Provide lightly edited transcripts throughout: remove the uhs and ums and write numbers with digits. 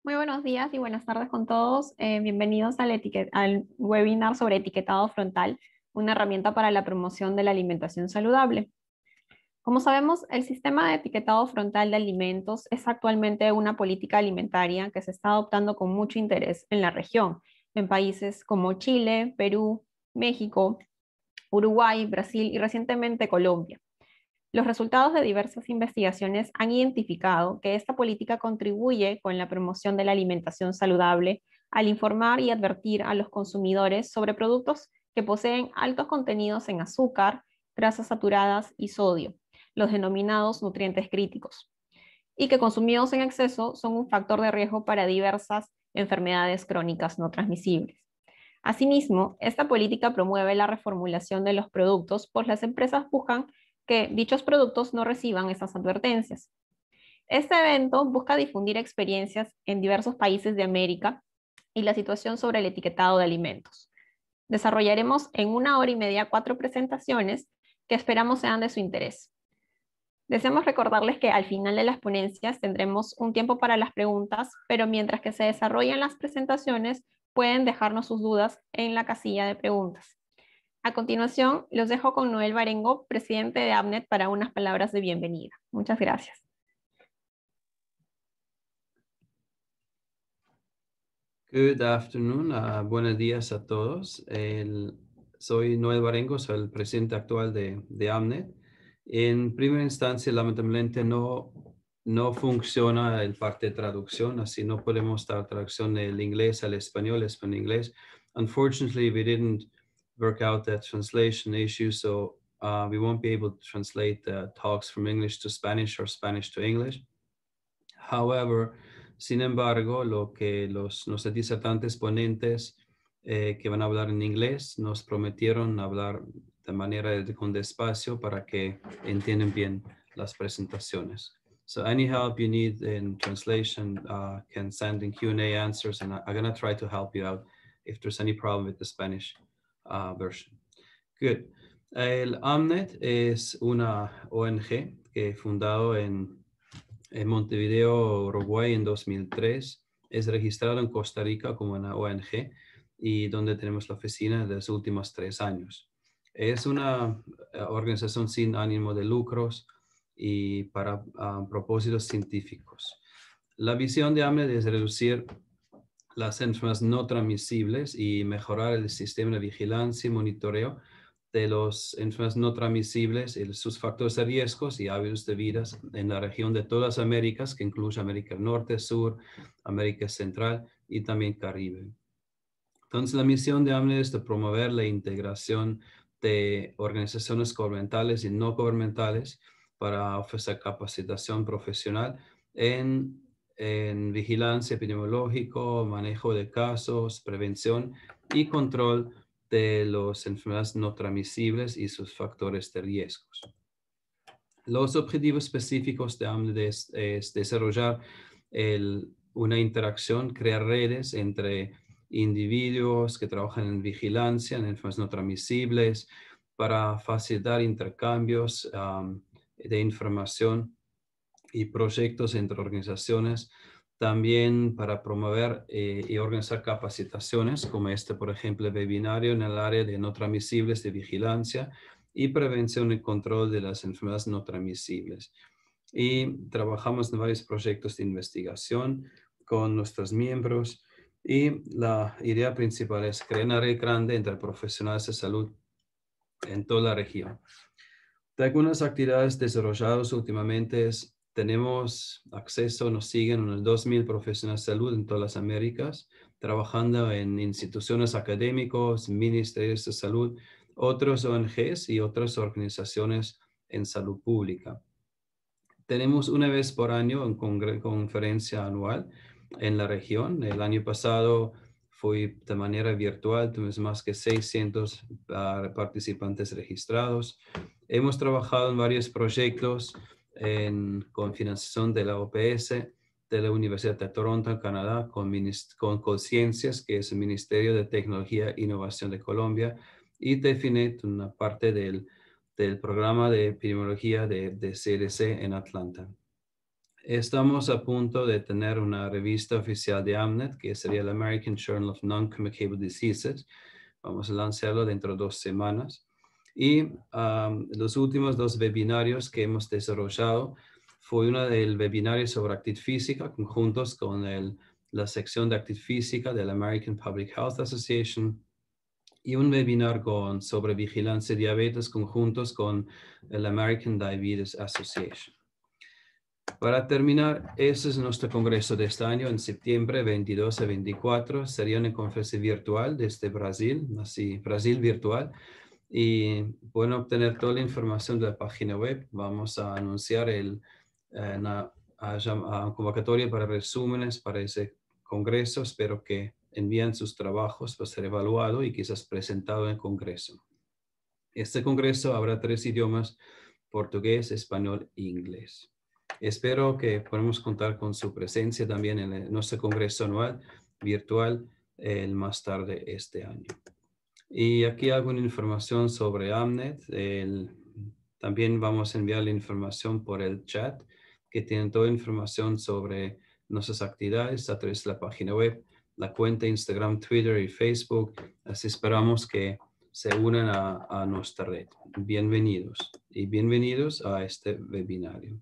Muy buenos días y buenas tardes con todos. Bienvenidos al webinar sobre etiquetado frontal, una herramienta para la promoción de la alimentación saludable. Como sabemos, el sistema de etiquetado frontal de alimentos es actualmente una política alimentaria que se está adoptando con mucho interés en la región, en países como Chile, Perú, México, Uruguay, Brasil y recientemente Colombia. Los resultados de diversas investigaciones han identificado que esta política contribuye con la promoción de la alimentación saludable al informar y advertir a los consumidores sobre productos que poseen altos contenidos en azúcar, grasas saturadas y sodio, los denominados nutrientes críticos, y que consumidos en exceso son un factor de riesgo para diversas enfermedades crónicas no transmisibles. Asimismo, esta política promueve la reformulación de los productos, pues las empresas buscan que dichos productos no reciban esas advertencias. Este evento busca difundir experiencias en diversos países de América y la situación sobre el etiquetado de alimentos. Desarrollaremos en 1 hora y media 4 presentaciones que esperamos sean de su interés. Deseamos recordarles que al final de las ponencias tendremos un tiempo para las preguntas, pero mientras que se desarrollan las presentaciones, pueden dejarnos sus dudas en la casilla de preguntas. A continuación, los dejo con Noel Barengo, presidente de AMNET, para unas palabras de bienvenida. Muchas gracias. Good afternoon, buenos días a todos. Soy Noel Barengo, soy el presidente actual de AMNET. En primera instancia, lamentablemente no funciona el parte de traducción, así no podemos dar traducción del inglés al español inglés. Unfortunately, we didn't work out that translation issue, so we won't be able to translate the talks from English to Spanish or Spanish to English. However, sin embargo, lo que los disertantes ponentes que van a hablar en inglés nos prometieron hablar de manera con despacio para que entiendan bien las presentaciones. So any help you need in translation can send in Q&A answers, and I'm going to try to help you out if there's any problem with the Spanish version. Good. El AMNET es una ONG que fundado en Montevideo, Uruguay, en 2003. Es registrado en Costa Rica como una ONG y donde tenemos la oficina de los últimos 3 años. Es una organización sin ánimo de lucros y para propósitos científicos. La visión de AMNET es reducir las enfermedades no transmisibles y mejorar el sistema de vigilancia y monitoreo de los enfermedades no transmisibles y sus factores de riesgos y hábitos de vida en la región de todas las Américas, que incluye América Norte, Sur, América Central y también Caribe. Entonces, la misión de AMNET es de promover la integración de organizaciones gubernamentales y no gubernamentales para ofrecer capacitación profesional en vigilancia epidemiológica, manejo de casos, prevención y control de las enfermedades no transmisibles y sus factores de riesgos. Los objetivos específicos de AMNET es desarrollar una interacción, crear redes entre individuos que trabajan en vigilancia, en enfermedades no transmisibles, para facilitar intercambios de información y proyectos entre organizaciones, también para promover y organizar capacitaciones como por ejemplo, webinario en el área de no transmisibles de vigilancia y prevención y control de las enfermedades no transmisibles. Y trabajamos en varios proyectos de investigación con nuestros miembros y la idea principal es crear una red grande entre profesionales de salud en toda la región. De algunas actividades desarrolladas últimamente tenemos acceso, nos siguen unos 2,000 profesionales de salud en todas las Américas, trabajando en instituciones académicas, ministerios de salud, otros ONGs y otras organizaciones en salud pública. Tenemos una vez por año una conferencia anual en la región. El año pasado fue de manera virtual, tuvimos más que 600 participantes registrados. Hemos trabajado en varios proyectos con financiación de la OPS, de la Universidad de Toronto, en Canadá, con Colciencias, que es el Ministerio de Tecnología e Innovación de Colombia, y Definet, una parte del programa de epidemiología de CDC en Atlanta. Estamos a punto de tener una revista oficial de AMNET, que sería el American Journal of Non-Communicable Diseases. Vamos a lanzarlo dentro de 2 semanas. Y los últimos 2 webinarios que hemos desarrollado fue uno del webinario sobre actividad física, conjuntos con la sección de actividad física del American Public Health Association, y un webinar sobre vigilancia de diabetes conjuntos con el American Diabetes Association. Para terminar, ese es nuestro congreso de este año, en septiembre 22 a 24. Sería una conferencia virtual desde Brasil, así, Brasil virtual. Y pueden obtener toda la información de la página web. Vamos a anunciar una convocatoria para resúmenes para ese congreso. Espero que envíen sus trabajos para ser evaluado y quizás presentado en el congreso. Este congreso habrá 3 idiomas: portugués, español e inglés. Espero que podamos contar con su presencia también en nuestro congreso anual virtual más tarde este año. Y aquí alguna información sobre AMNET. También vamos a enviar la información por el chat, que tienen toda información sobre nuestras actividades a través de la página web, la cuenta Instagram, Twitter y Facebook. Así esperamos que se unan a nuestra red. Bienvenidos y bienvenidos a este webinario.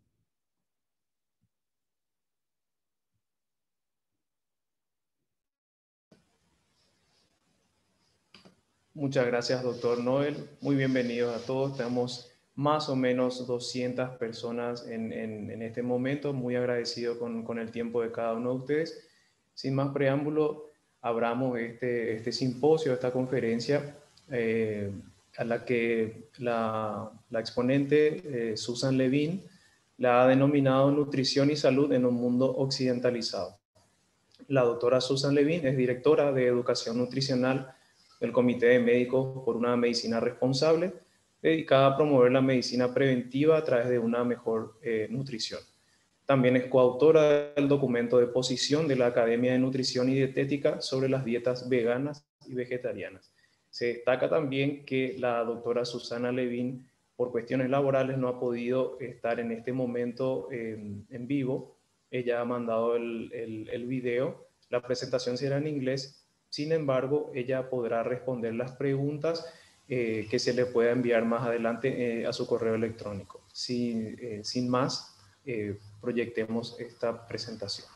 Muchas gracias, doctor Noel. Muy bienvenidos a todos. Tenemos más o menos 200 personas en este momento. Muy agradecido con el tiempo de cada uno de ustedes. Sin más preámbulo, abramos este simposio, esta conferencia, a la que la exponente Susan Levin la ha denominado Nutrición y Salud en un Mundo Occidentalizado. La doctora Susan Levin es directora de Educación Nutricional del Comité de Médicos por una Medicina Responsable, dedicada a promover la medicina preventiva a través de una mejor nutrición. También es coautora del documento de posición de la Academia de Nutrición y Dietética sobre las dietas veganas y vegetarianas. Se destaca también que la doctora Susana Levin, por cuestiones laborales, no ha podido estar en este momento en vivo. Ella ha mandado el video. La presentación será en inglés. Sin embargo, ella podrá responder las preguntas que se le pueda enviar más adelante a su correo electrónico. Sin más, proyectemos esta presentación.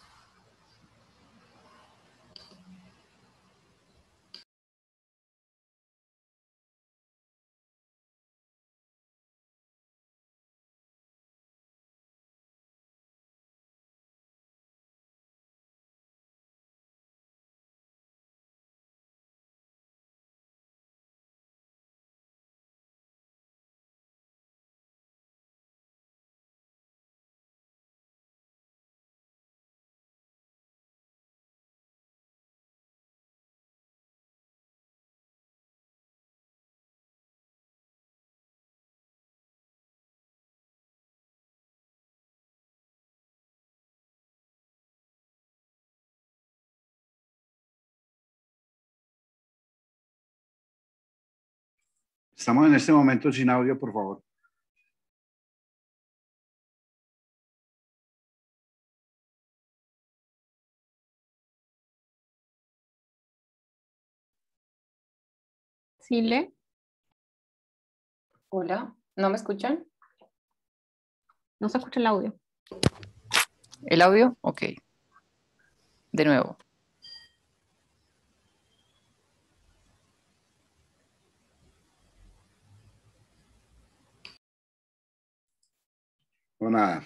Estamos en este momento sin audio, por favor. Sile. Hola, ¿no me escuchan? No se escucha el audio. ¿El audio? Ok. De nuevo. O nada.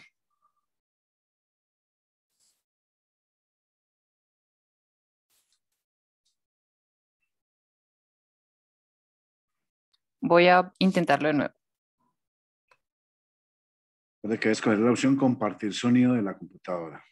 Voy a intentarlo de nuevo. Puede que escoger la opción compartir sonido de la computadora.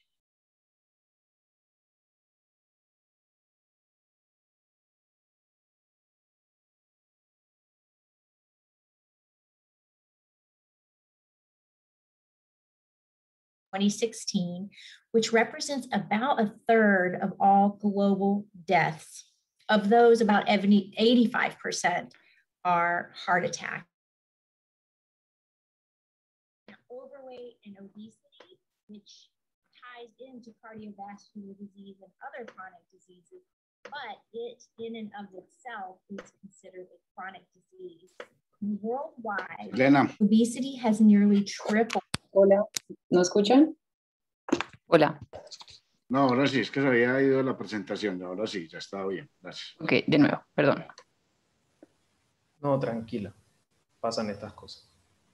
Which represents about a third of all global deaths. Of those, about 85% are heart attack. Overweight and obesity, which ties into cardiovascular disease and other chronic diseases, but it in and of itself is considered a chronic disease. Worldwide, Elena, obesity has nearly tripled. Hola, ¿no escuchan? Hola, no, ahora sí, es que se había ido la presentación, ahora sí, ya estaba bien, gracias. ok, de nuevo, perdón. No, tranquila, pasan estas cosas.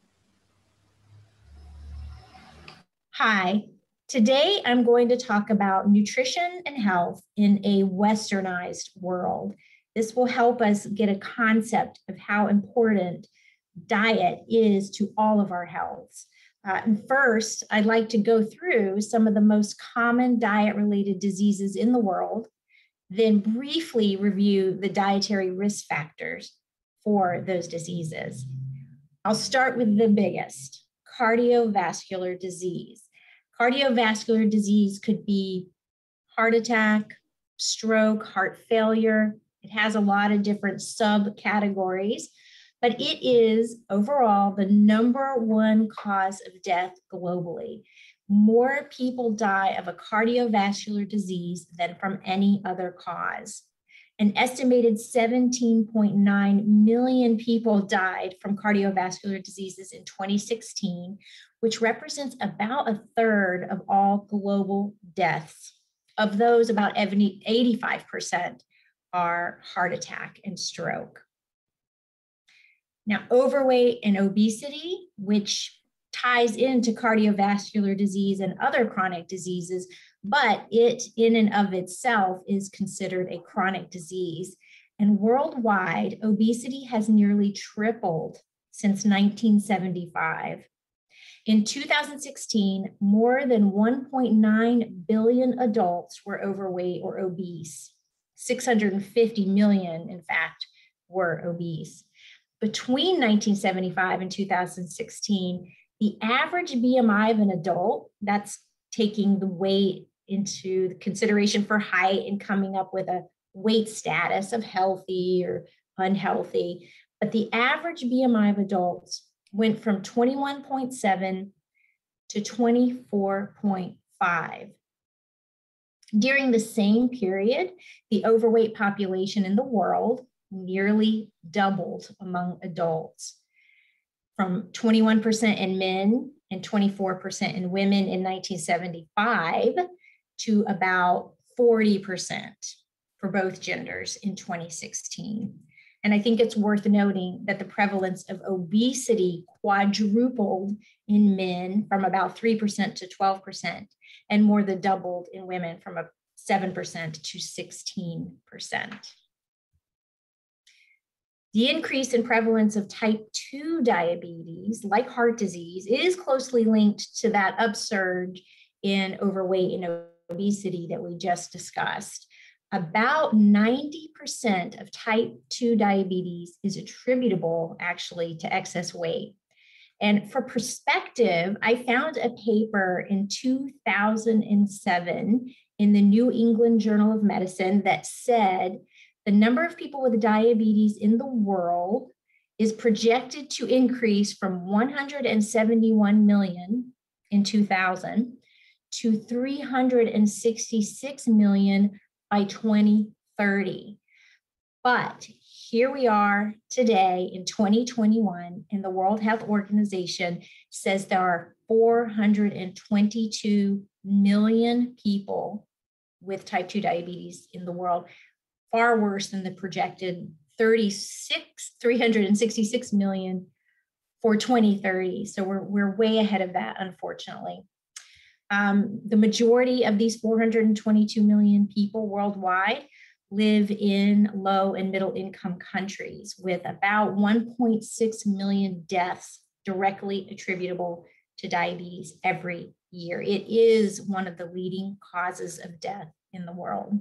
Hi, today I'm going to talk about nutrition and health in a westernized world. This will help us get a concept of how important diet is to all of our healths. And first, I'd like to go through some of the most common diet-related diseases in the world, then briefly review the dietary risk factors for those diseases. I'll start with the biggest, cardiovascular disease. Cardiovascular disease could be heart attack, stroke, heart failure. It has a lot of different subcategories, but it is overall the #1 cause of death globally. More people die of a cardiovascular disease than from any other cause. An estimated 17.9 million people died from cardiovascular diseases in 2016, which represents about 1/3 of all global deaths. Of those, about 85% are heart attack and stroke. Now, overweight and obesity, which ties into cardiovascular disease and other chronic diseases, but it in and of itself is considered a chronic disease. And worldwide, obesity has nearly tripled since 1975. In 2016, more than 1.9 billion adults were overweight or obese. 650 million, in fact, were obese. Between 1975 and 2016, the average BMI of an adult, that's taking the weight into consideration for height and coming up with a weight status of healthy or unhealthy, but the average BMI of adults went from 21.7 to 24.5. During the same period, the overweight population in the world nearly doubled among adults, from 21% in men and 24% in women in 1975 to about 40% for both genders in 2016. And I think it's worth noting that the prevalence of obesity quadrupled in men from about 3% to 12%, and more than doubled in women from 7% to 16%. The increase in prevalence of type 2 diabetes, like heart disease, is closely linked to that upsurge in overweight and obesity that we just discussed. About 90% of type 2 diabetes is attributable actually to excess weight. And for perspective, I found a paper in 2007 in the New England Journal of Medicine that said the number of people with diabetes in the world is projected to increase from 171 million in 2000 to 366 million by 2030. But here we are today in 2021, and the World Health Organization says there are 422 million people with type 2 diabetes in the world, far worse than the projected 366 million for 2030. So we're way ahead of that, unfortunately. The majority of these 422 million people worldwide live in low and middle income countries, with about 1.6 million deaths directly attributable to diabetes every year. It is one of the leading causes of death in the world.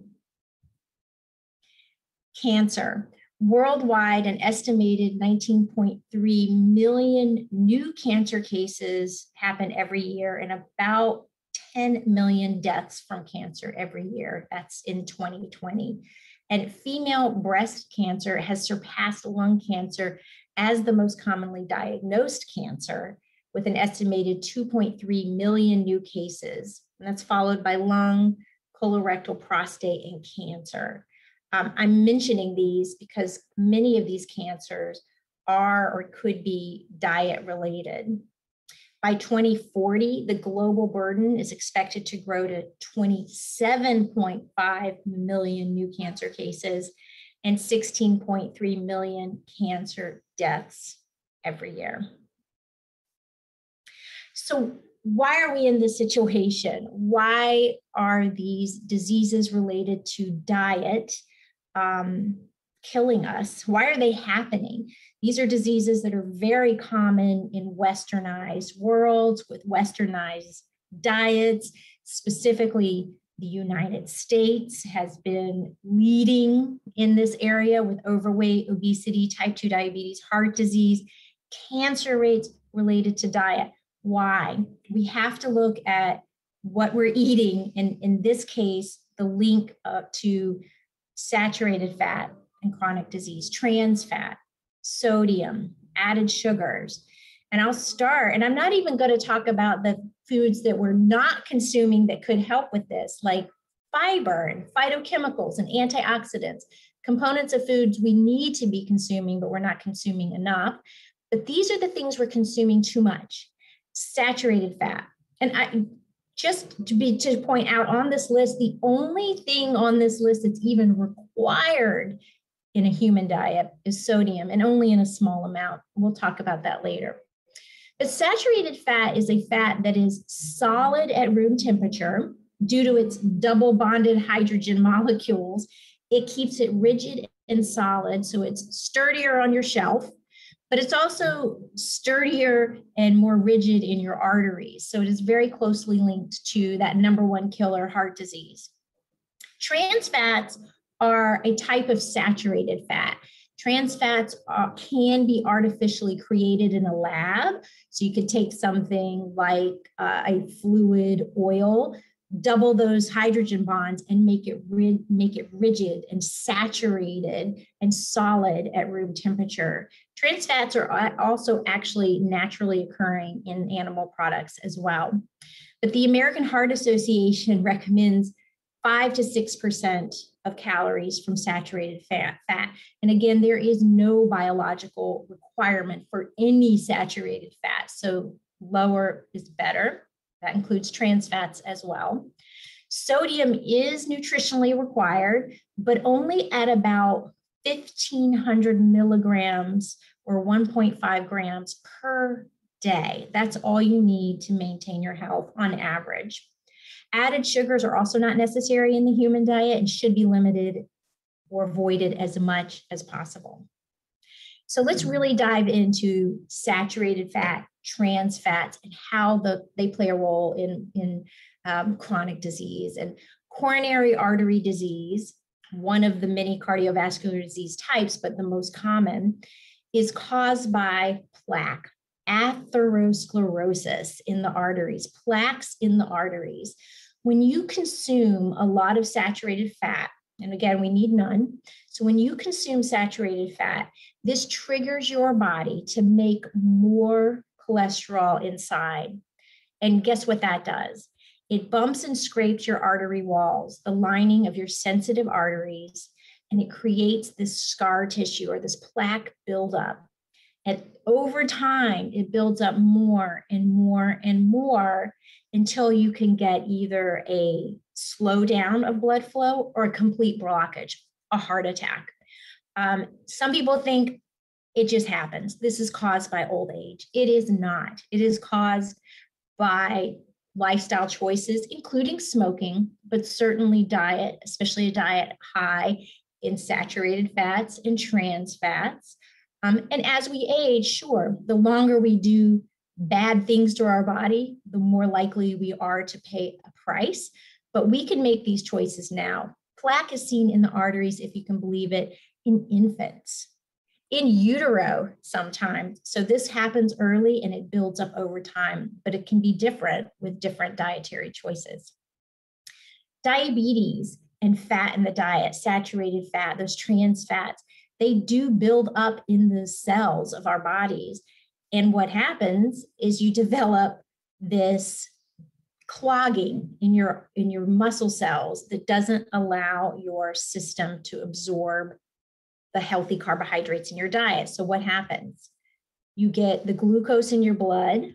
Cancer. Worldwide, an estimated 19.3 million new cancer cases happen every year, and about 10 million deaths from cancer every year. That's in 2020. And female breast cancer has surpassed lung cancer as the most commonly diagnosed cancer, with an estimated 2.3 million new cases. And that's followed by lung, colorectal, prostate, and cancer. I'm mentioning these because many of these cancers are or could be diet related. By 2040, the global burden is expected to grow to 27.5 million new cancer cases and 16.3 million cancer deaths every year. So why are we in this situation? Why are these diseases related to diet killing us? Why are they happening? These are diseases that are very common in westernized worlds with westernized diets. Specifically, the United States has been leading in this area with overweight, obesity, type 2 diabetes, heart disease, cancer rates related to diet. Why? We have to look at what we're eating, and in this case, the link to saturated fat and chronic disease, trans fat, sodium, added sugars. And I'll start, and I'm not even going to talk about the foods that we're not consuming that could help with this, like fiber and phytochemicals and antioxidants, components of foods we need to be consuming, but we're not consuming enough. But these are the things we're consuming too much. Saturated fat. And to point out on this list, the only thing on this list that's even required in a human diet is sodium, and only in a small amount. We'll talk about that later. But saturated fat is a fat that is solid at room temperature due to its double bonded hydrogen molecules. It keeps it rigid and solid, so it's sturdier on your shelf, but it's also sturdier and more rigid in your arteries. So it is very closely linked to that #1 killer, heart disease. Trans fats are a type of saturated fat. Trans fats can be artificially created in a lab. So you could take something like a fluid oil, double those hydrogen bonds, and make it rigid and saturated and solid at room temperature. Trans fats are also actually naturally occurring in animal products as well. But the American Heart Association recommends 5 to 6% of calories from saturated fat. And again, there is no biological requirement for any saturated fat, so lower is better. That includes trans fats as well. Sodium is nutritionally required, but only at about 1,500 milligrams or 1.5 grams per day. That's all you need to maintain your health on average. Added sugars are also not necessary in the human diet and should be limited or avoided as much as possible. So let's really dive into saturated fat, trans fats, and how they play a role in chronic disease. And coronary artery disease, one of the many cardiovascular disease types, but the most common, is caused by plaque, atherosclerosis in the arteries, plaques in the arteries. When you consume a lot of saturated fat, and again, we need none. So when you consume saturated fat, this triggers your body to make more cholesterol inside. And guess what that does? It bumps and scrapes your artery walls, the lining of your sensitive arteries, and it creates this scar tissue or this plaque buildup. And over time, it builds up more and more and more until you can get either a slowdown of blood flow or a complete blockage, a heart attack. Some people think it just happens. This is caused by old age. It is not. It is caused by lifestyle choices, including smoking, but certainly diet, especially a diet high in saturated fats and trans fats. And as we age, sure, the longer we do bad things to our body, the more likely we are to pay a price. But we can make these choices now. Plaque is seen in the arteries, if you can believe it, in infants, in utero sometimes. So this happens early and it builds up over time, but it can be different with different dietary choices. Diabetes and fat in the diet, saturated fat, those trans fats, they do build up in the cells of our bodies. And what happens is you develop this clogging in your muscle cells that doesn't allow your system to absorb the healthy carbohydrates in your diet. So what happens? You get the glucose in your blood,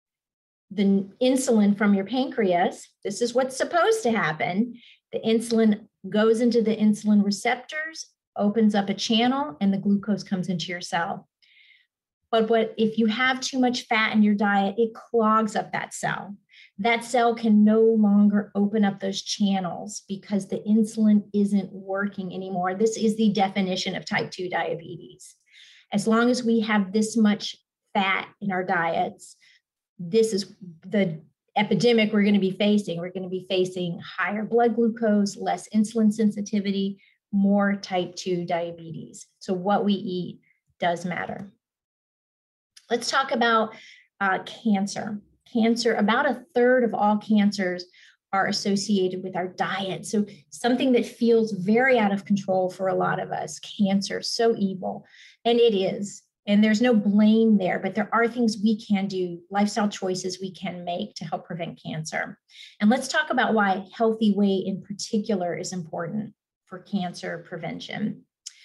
the insulin from your pancreas. This is what's supposed to happen. The insulin goes into the insulin receptors, opens up a channel, and the glucose comes into your cell. But if you have too much fat in your diet, it clogs up that cell. That cell can no longer open up those channels because the insulin isn't working anymore. This is the definition of type 2 diabetes. As long as we have this much fat in our diets, this is the epidemic we're going to be facing. We're going to be facing higher blood glucose, less insulin sensitivity, more type 2 diabetes. So what we eat does matter. Let's talk about cancer. Cancer, about a third of all cancers are associated with our diet. So something that feels very out of control for a lot of us, cancer, so evil. And it is. And there's no blame there, but there are things we can do, lifestyle choices we can make to help prevent cancer. And let's talk about why healthy weight in particular is important for cancer prevention.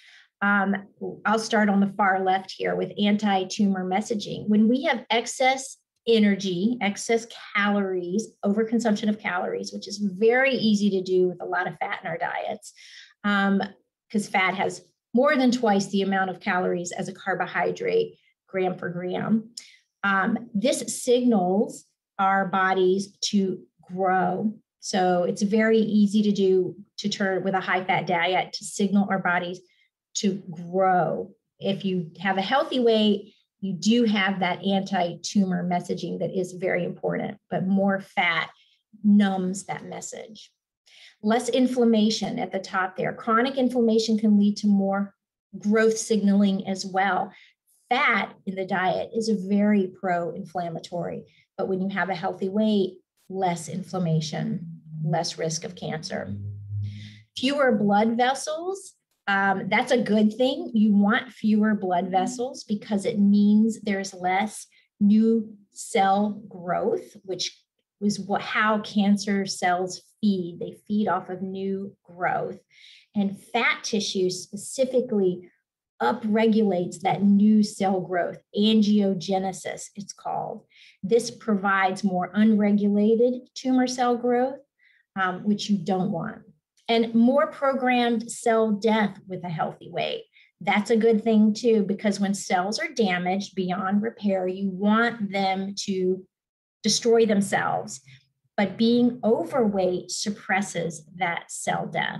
I'll start on the far left here with anti-tumor messaging. When we have excess energy, excess calories, overconsumption of calories, which is very easy to do with a lot of fat in our diets, because fat has more than twice the amount of calories as a carbohydrate, gram per gram. This signals our bodies to grow. So it's very easy to do, to turn with a high fat diet, to signal our bodies to grow. If you have a healthy weight, you do have that anti-tumor messaging that is very important, but more fat numbs that message. Less inflammation at the top there. Chronic inflammation can lead to more growth signaling as well. Fat in the diet is very pro-inflammatory, but when you have a healthy weight, less inflammation, less risk of cancer. Fewer blood vessels. That's a good thing. You want fewer blood vessels because it means there's less new cell growth, which is how cancer cells feed. They feed off of new growth. And fat tissue specifically upregulates that new cell growth, angiogenesis it's called. This provides more unregulated tumor cell growth, which you don't want. And more programmed cell death with a healthy weight. That's a good thing too, because when cells are damaged beyond repair, you want them to destroy themselves. But being overweight suppresses that cell death.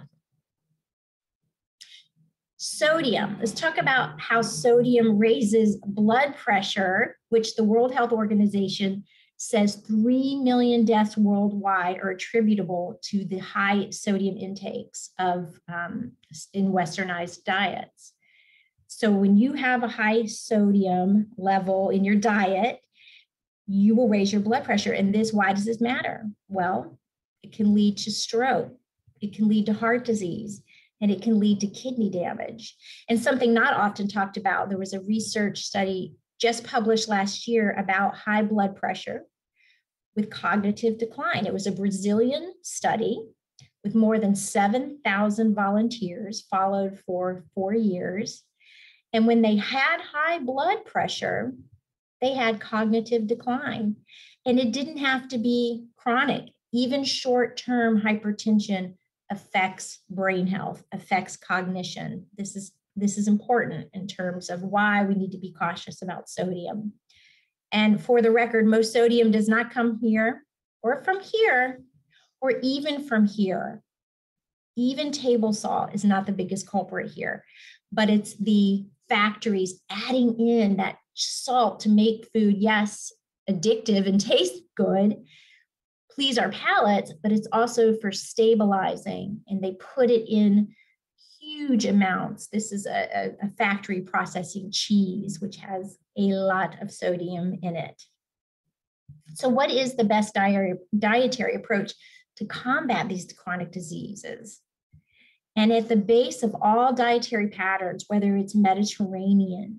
Sodium. Let's talk about how sodium raises blood pressure, which the World Health Organization says 3 million deaths worldwide are attributable to the high sodium intakes of in westernized diets. So when you have a high sodium level in your diet, you will raise your blood pressure. And why does this matter? Well, it can lead to stroke, it can lead to heart disease, and it can lead to kidney damage. And something not often talked about, there was a research study just published last year about high blood pressure with cognitive decline. It was a Brazilian study with more than 7,000 volunteers followed for 4 years. And when they had high blood pressure, they had cognitive decline. And it didn't have to be chronic. Even short-term hypertension affects brain health, affects cognition. This is important in terms of why we need to be cautious about sodium. And for the record, most sodium does not come here or from here or even from here. Even table salt is not the biggest culprit here, but it's the factories adding in that salt to make food, yes, addictive and taste good, please our palates, but it's also for stabilizing, and they put it in huge amounts. This is a factory processing cheese, which has a lot of sodium in it. So what is the best dietary approach to combat these chronic diseases? And at the base of all dietary patterns, whether it's Mediterranean,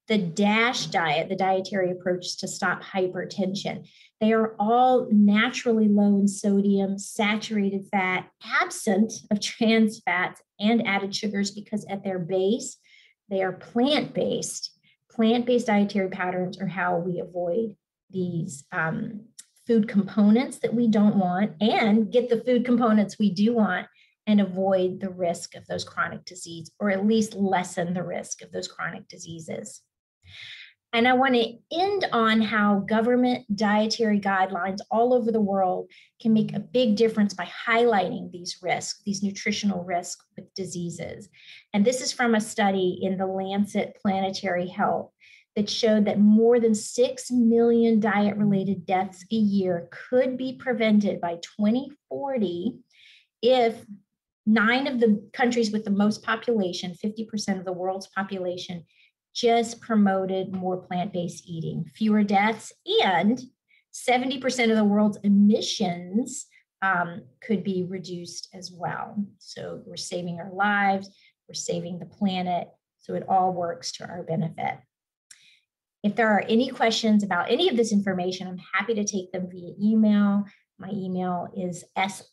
the DASH diet, the dietary approach to stop hypertension. They are all naturally low in sodium, saturated fat, absent of trans fats and added sugars, because at their base, they are plant-based. Plant-based dietary patterns are how we avoid these food components that we don't want and get the food components we do want and avoid the risk of those chronic diseases, or at least lessen the risk of those chronic diseases. And I want to end on how government dietary guidelines all over the world can make a big difference by highlighting these risks, these nutritional risks with diseases. And this is from a study in the Lancet Planetary Health that showed that more than 6 million diet-related deaths a year could be prevented by 2040 if 9 of the countries with the most population, 50% of the world's population, just promoted more plant-based eating, fewer deaths, and 70% of the world's emissions could be reduced as well. So we're saving our lives, we're saving the planet, so it all works to our benefit. If there are any questions about any of this information, I'm happy to take them via email. My email is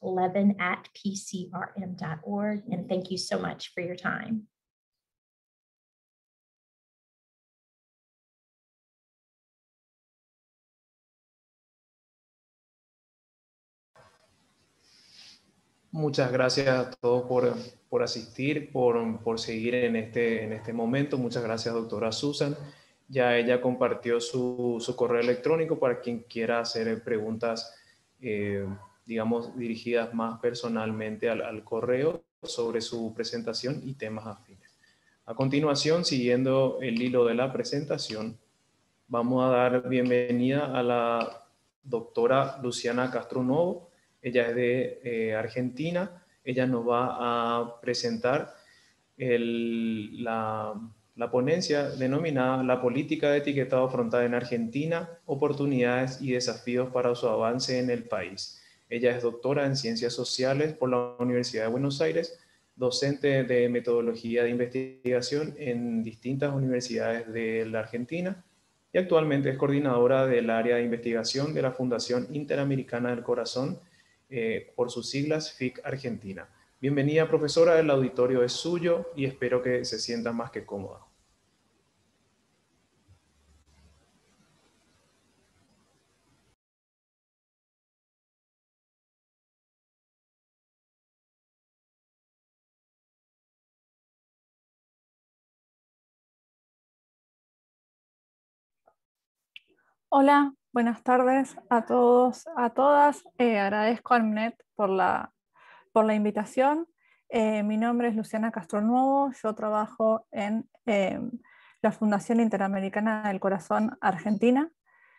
slevin@pcrm.org, and thank you so much for your time. Muchas gracias a todos por asistir, por seguir en este momento. Muchas gracias, doctora Susan. Ya ella compartió su correo electrónico para quien quiera hacer preguntas, digamos, dirigidas más personalmente al correo sobre su presentación y temas afines. A continuación, siguiendo el hilo de la presentación, vamos a dar bienvenida a la doctora Luciana Castronuovo. Ella es de Argentina. Ella nos va a presentar la ponencia denominada La política de etiquetado frontal en Argentina, oportunidades y desafíos para su avance en el país. Ella es doctora en Ciencias Sociales por la Universidad de Buenos Aires, docente de metodología de investigación en distintas universidades de la Argentina y actualmente es coordinadora del área de investigación de la Fundación Interamericana del Corazón, por sus siglas FIC Argentina. Bienvenida, profesora, el auditorio es suyo y espero que se sienta más que cómoda. Hola, buenas tardes a todos, a todas. Agradezco a AMNET por la invitación. Mi nombre es Luciana Castronuovo, yo trabajo en la Fundación Interamericana del Corazón Argentina.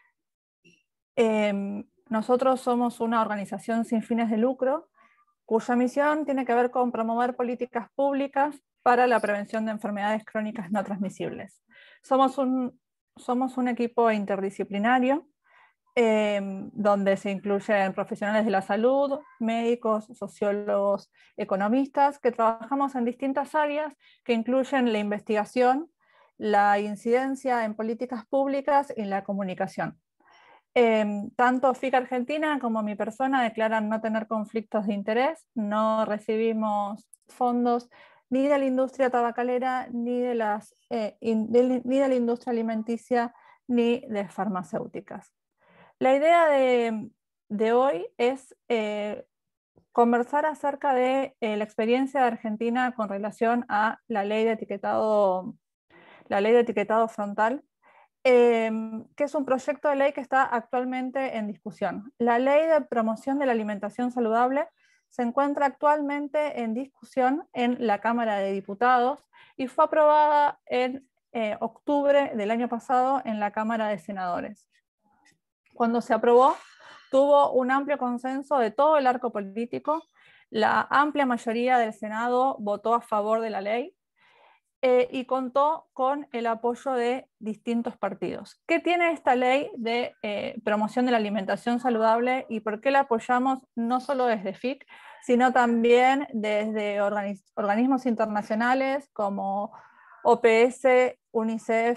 Nosotros somos una organización sin fines de lucro cuya misión tiene que ver con promover políticas públicas para la prevención de enfermedades crónicas no transmisibles. Somos un equipo interdisciplinario donde se incluyen profesionales de la salud, médicos, sociólogos, economistas, que trabajamos en distintas áreas que incluyen la investigación, la incidencia en políticas públicas y la comunicación. Tanto FIC Argentina como mi persona declaran no tener conflictos de interés, no recibimos fondos ni de la industria tabacalera, ni de la industria alimenticia, ni de farmacéuticas. La idea de hoy es conversar acerca de la experiencia de Argentina con relación a la ley de etiquetado frontal, que es un proyecto de ley que está actualmente en discusión. La ley de promoción de la alimentación saludable se encuentra actualmente en discusión en la Cámara de Diputados y fue aprobada en octubre del año pasado en la Cámara de Senadores. Cuando se aprobó, tuvo un amplio consenso de todo el arco político. La amplia mayoría del Senado votó a favor de la ley y contó con el apoyo de distintos partidos. ¿Qué tiene esta ley de promoción de la alimentación saludable y por qué la apoyamos no solo desde FIC, sino también desde organismos internacionales como OPS, UNICEF,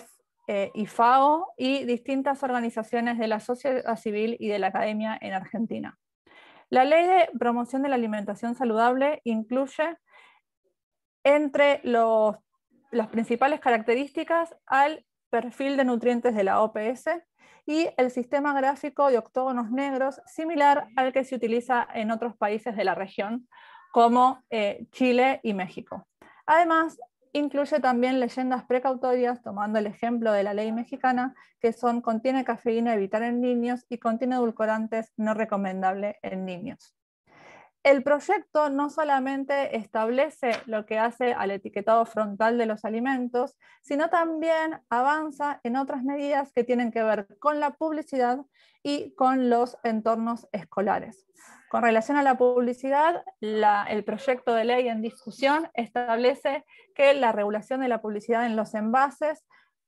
IFAO y distintas organizaciones de la sociedad civil y de la academia en Argentina. La Ley de Promoción de la Alimentación Saludable incluye entre las principales características al perfil de nutrientes de la OPS y el sistema gráfico de octógonos negros similar al que se utiliza en otros países de la región, como Chile y México. Además, incluye también leyendas precautorias, tomando el ejemplo de la ley mexicana, que son contiene cafeína, evitar en niños, y contiene edulcorantes, no recomendable en niños. El proyecto no solamente establece lo que hace al etiquetado frontal de los alimentos, sino también avanza en otras medidas que tienen que ver con la publicidad y con los entornos escolares. Con relación a la publicidad, el proyecto de ley en discusión establece que la regulación de la publicidad en los envases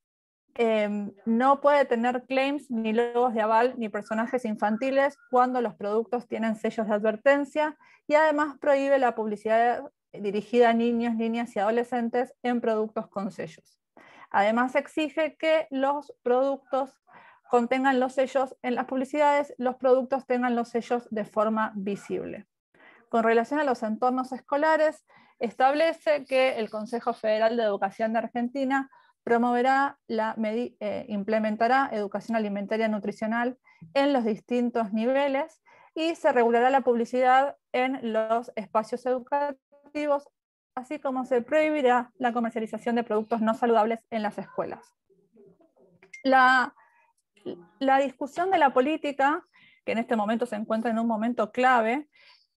no puede tener claims, ni logos de aval, ni personajes infantiles cuando los productos tienen sellos de advertencia, y además prohíbe la publicidad dirigida a niños, niñas y adolescentes en productos con sellos. Además exige que los productos contengan los sellos en las publicidades, los productos tengan los sellos de forma visible. Con relación a los entornos escolares, establece que el Consejo Federal de Educación de Argentina promoverá, implementará educación alimentaria nutricional en los distintos niveles y se regulará la publicidad en los espacios educativos, así como se prohibirá la comercialización de productos no saludables en las escuelas. La discusión de la política, que en este momento se encuentra en un momento clave,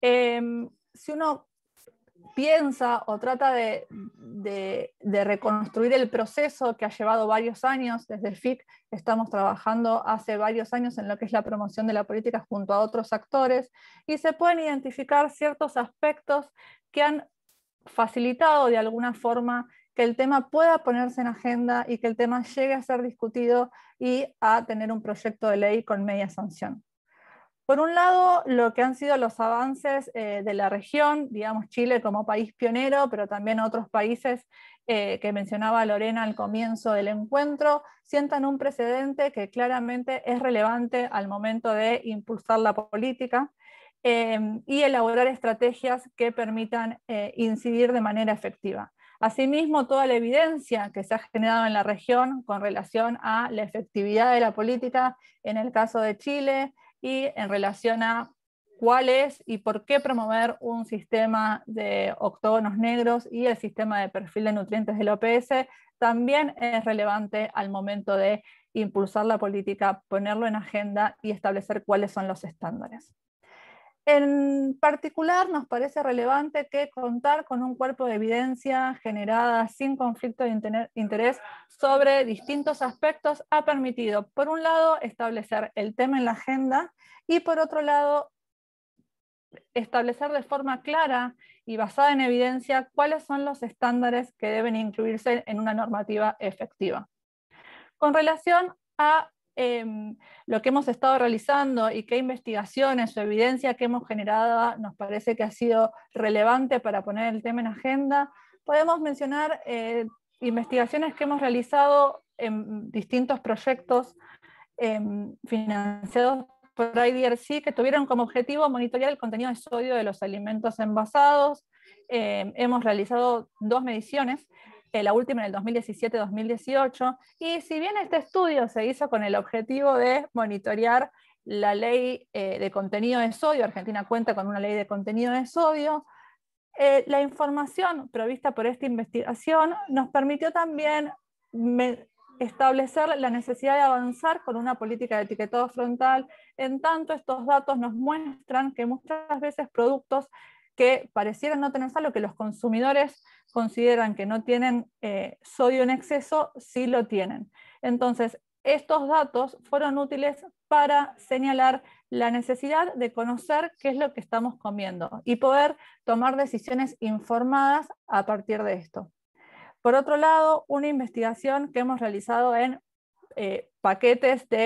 si uno piensa o trata de reconstruir el proceso que ha llevado varios años, desde el FIC estamos trabajando hace varios años en lo que es la promoción de la política junto a otros actores, y se pueden identificar ciertos aspectos que han facilitado de alguna forma que el tema pueda ponerse en agenda y que el tema llegue a ser discutido y a tener un proyecto de ley con media sanción. Por un lado, lo que han sido los avances de la región, digamos Chile como país pionero, pero también otros países que mencionaba Lorena al comienzo del encuentro, sientan un precedente que claramente es relevante al momento de impulsar la política y elaborar estrategias que permitan incidir de manera efectiva. Asimismo, toda la evidencia que se ha generado en la región con relación a la efectividad de la política en el caso de Chile, y en relación a cuál es y por qué promover un sistema de octógonos negros y el sistema de perfil de nutrientes del OPS, también es relevante al momento de impulsar la política, ponerlo en agenda y establecer cuáles son los estándares. En particular, nos parece relevante que contar con un cuerpo de evidencia generada sin conflicto de interés sobre distintos aspectos ha permitido, por un lado, establecer el tema en la agenda y, por otro lado, establecer de forma clara y basada en evidencia cuáles son los estándares que deben incluirse en una normativa efectiva. Con relación a lo que hemos estado realizando y qué investigaciones o evidencia que hemos generado nos parece que ha sido relevante para poner el tema en agenda, podemos mencionar investigaciones que hemos realizado en distintos proyectos financiados por IDRC que tuvieron como objetivo monitorear el contenido de sodio de los alimentos envasados. Hemos realizado 2 mediciones, la última en el 2017-2018, y si bien este estudio se hizo con el objetivo de monitorear la ley de contenido de sodio, Argentina cuenta con una ley de contenido de sodio, la información provista por esta investigación nos permitió también establecer la necesidad de avanzar con una política de etiquetado frontal, en tanto estos datos nos muestran que muchas veces productos que parecieran no tener sal o que los consumidores consideran que no tienen sodio en exceso, sí lo tienen. Entonces, estos datos fueron útiles para señalar la necesidad de conocer qué es lo que estamos comiendo y poder tomar decisiones informadas a partir de esto. Por otro lado, una investigación que hemos realizado en paquetes de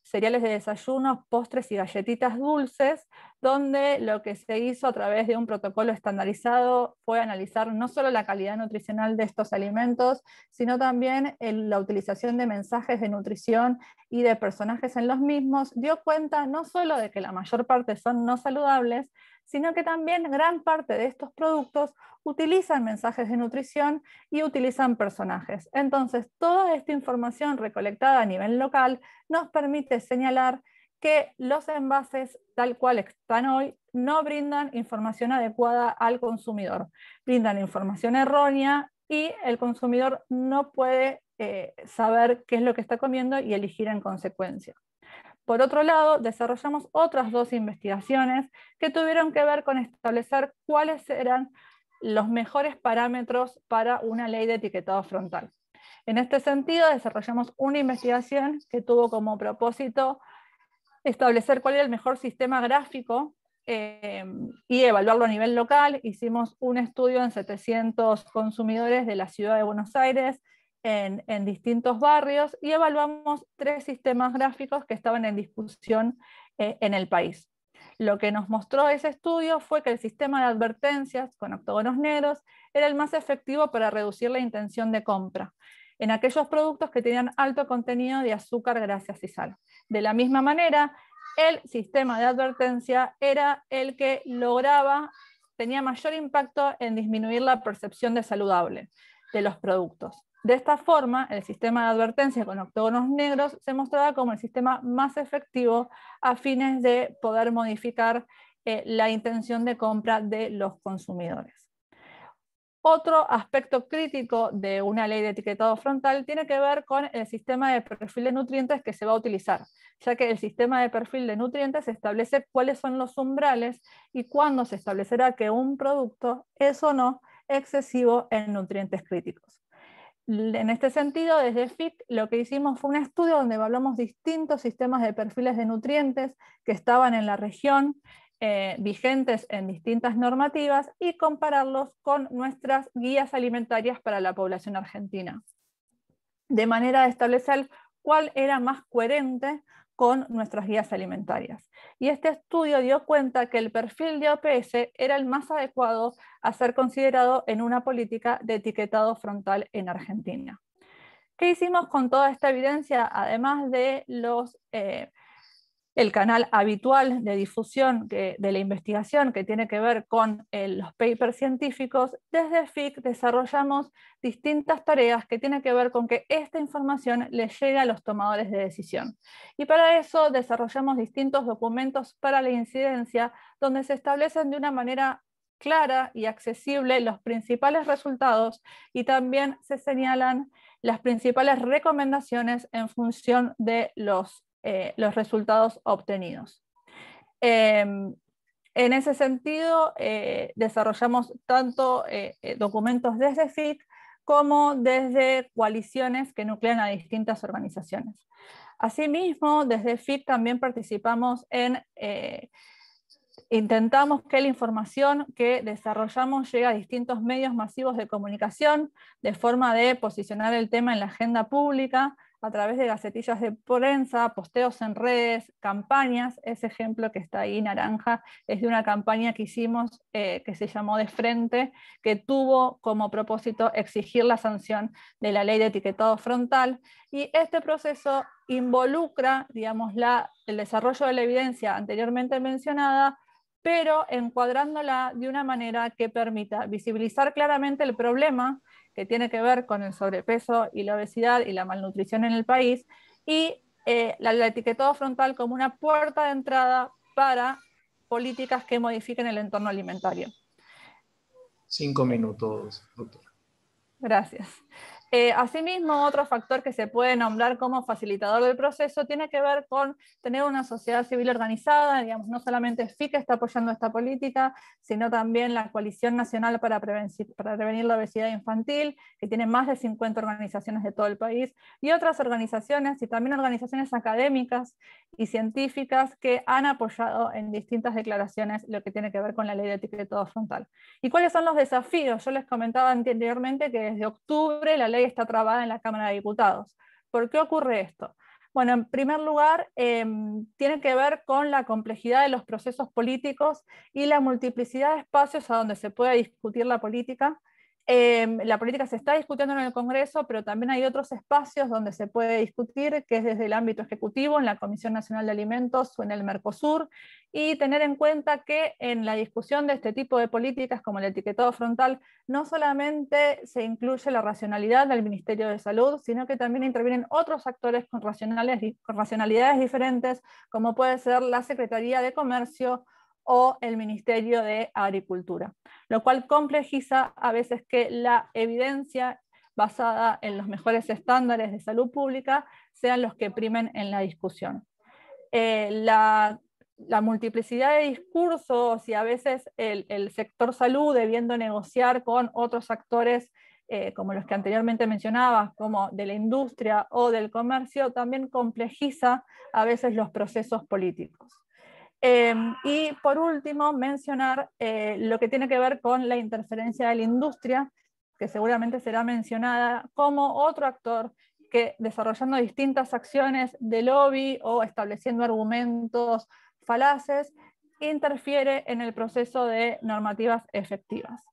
cereales de desayuno, postres y galletitas dulces, donde lo que se hizo a través de un protocolo estandarizado fue analizar no solo la calidad nutricional de estos alimentos, sino también la utilización de mensajes de nutrición y de personajes en los mismos. Dio cuenta no solo de que la mayor parte son no saludables, sino que también gran parte de estos productos utilizan mensajes de nutrición y utilizan personajes. Entonces, toda esta información recolectada a nivel local nos permite señalar que los envases tal cual están hoy no brindan información adecuada al consumidor, brindan información errónea y el consumidor no puede saber qué es lo que está comiendo y elegir en consecuencia. Por otro lado, desarrollamos otras 2 investigaciones que tuvieron que ver con establecer cuáles eran los mejores parámetros para una ley de etiquetado frontal. En este sentido, desarrollamos una investigación que tuvo como propósito establecer cuál era el mejor sistema gráfico y evaluarlo a nivel local. Hicimos un estudio en 700 consumidores de la ciudad de Buenos Aires, en distintos barrios, y evaluamos 3 sistemas gráficos que estaban en discusión en el país. Lo que nos mostró ese estudio fue que el sistema de advertencias con octógonos negros era el más efectivo para reducir la intención de compra en aquellos productos que tenían alto contenido de azúcar, grasas y sal. De la misma manera, el sistema de advertencia era el que tenía mayor impacto en disminuir la percepción de saludable de los productos. De esta forma, el sistema de advertencia con octógonos negros se mostraba como el sistema más efectivo a fines de poder modificar la intención de compra de los consumidores. Otro aspecto crítico de una ley de etiquetado frontal tiene que ver con el sistema de perfil de nutrientes que se va a utilizar, ya que el sistema de perfil de nutrientes establece cuáles son los umbrales y cuándo se establecerá que un producto es o no excesivo en nutrientes críticos. En este sentido, desde FIC lo que hicimos fue un estudio donde evaluamos distintos sistemas de perfiles de nutrientes que estaban en la región, vigentes en distintas normativas, y compararlos con nuestras guías alimentarias para la población argentina, de manera de establecer cuál era más coherente con nuestras guías alimentarias. Y este estudio dio cuenta que el perfil de OPS era el más adecuado a ser considerado en una política de etiquetado frontal en Argentina. ¿Qué hicimos con toda esta evidencia? Además de el canal habitual de difusión de la investigación que tiene que ver con los papers científicos, desde FIC desarrollamos distintas tareas que tienen que ver con que esta información les llegue a los tomadores de decisión. Y para eso desarrollamos distintos documentos para la incidencia, donde se establecen de una manera clara y accesible los principales resultados, y también se señalan las principales recomendaciones en función de los resultados obtenidos. En ese sentido, desarrollamos tanto documentos desde FIC como desde coaliciones que nuclean a distintas organizaciones. Asimismo, desde FIC también participamos intentamos que la información que desarrollamos llegue a distintos medios masivos de comunicación, de forma de posicionar el tema en la agenda pública, a través de gacetillas de prensa, posteos en redes, campañas. Ese ejemplo que está ahí naranja es de una campaña que hicimos que se llamó De Frente, que tuvo como propósito exigir la sanción de la ley de etiquetado frontal. Y este proceso involucra, digamos, el desarrollo de la evidencia anteriormente mencionada, pero encuadrándola de una manera que permita visibilizar claramente el problema que tiene que ver con el sobrepeso y la obesidad y la malnutrición en el país, y el etiquetado frontal como una puerta de entrada para políticas que modifiquen el entorno alimentario. 5 minutos, doctora. Gracias. Asimismo, otro factor que se puede nombrar como facilitador del proceso tiene que ver con tener una sociedad civil organizada. Digamos, no solamente FIC está apoyando esta política, sino también la Coalición Nacional para Prevenir la Obesidad Infantil, que tiene más de 50 organizaciones de todo el país, y otras organizaciones, y también organizaciones académicas y científicas que han apoyado en distintas declaraciones lo que tiene que ver con la ley de etiquetado frontal. ¿Y cuáles son los desafíos? Yo les comentaba anteriormente que desde octubre la ley está trabada en la Cámara de Diputados. ¿Por qué ocurre esto? Bueno, en primer lugar, tiene que ver con la complejidad de los procesos políticos y la multiplicidad de espacios a donde se puede discutir la política. La política se está discutiendo en el Congreso, pero también hay otros espacios donde se puede discutir, que es desde el ámbito ejecutivo, en la Comisión Nacional de Alimentos o en el Mercosur, y tener en cuenta que en la discusión de este tipo de políticas, como el etiquetado frontal, no solamente se incluye la racionalidad del Ministerio de Salud, sino que también intervienen otros actores con racionalidades diferentes, como puede ser la Secretaría de Comercio o el Ministerio de Agricultura, lo cual complejiza a veces que la evidencia basada en los mejores estándares de salud pública sean los que primen en la discusión. La multiplicidad de discursos y a veces el sector salud debiendo negociar con otros actores como los que anteriormente mencionaba, como de la industria o del comercio, también complejiza a veces los procesos políticos. Y por último, mencionar lo que tiene que ver con la interferencia de la industria, que seguramente será mencionada como otro actor que, desarrollando distintas acciones de lobby o estableciendo argumentos falaces, interfiere en el proceso de normativas efectivas.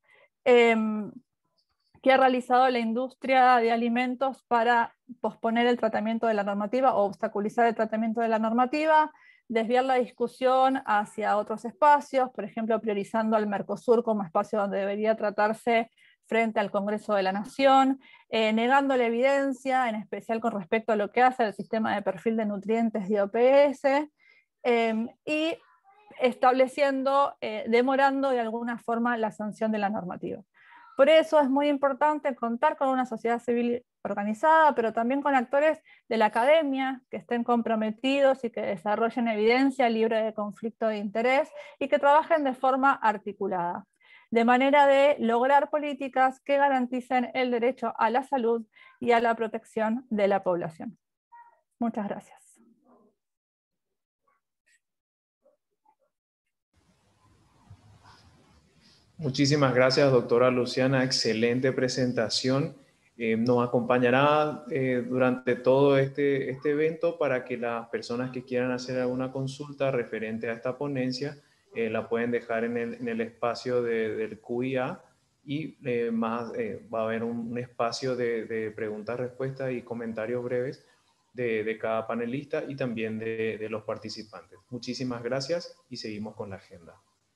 ¿Qué ha realizado la industria de alimentos para posponer el tratamiento de la normativa o obstaculizar el tratamiento de la normativa? Desviar la discusión hacia otros espacios, por ejemplo, priorizando al Mercosur como espacio donde debería tratarse frente al Congreso de la Nación, negando la evidencia, en especial con respecto a lo que hace el sistema de perfil de nutrientes de OPS, y estableciendo, demorando de alguna forma la sanción de la normativa. Por eso es muy importante contar con una sociedad civil organizada, pero también con actores de la academia que estén comprometidos y que desarrollen evidencia libre de conflicto de interés y que trabajen de forma articulada, de manera de lograr políticas que garanticen el derecho a la salud y a la protección de la población. Muchas gracias. Muchísimas gracias, doctora Luciana. Excelente presentación. Nos acompañará durante todo este evento para que las personas que quieran hacer alguna consulta referente a esta ponencia la pueden dejar en el espacio del QIA y va a haber un espacio de preguntas, respuestas y comentarios breves de cada panelista y también de los participantes. Muchísimas gracias y seguimos con la agenda.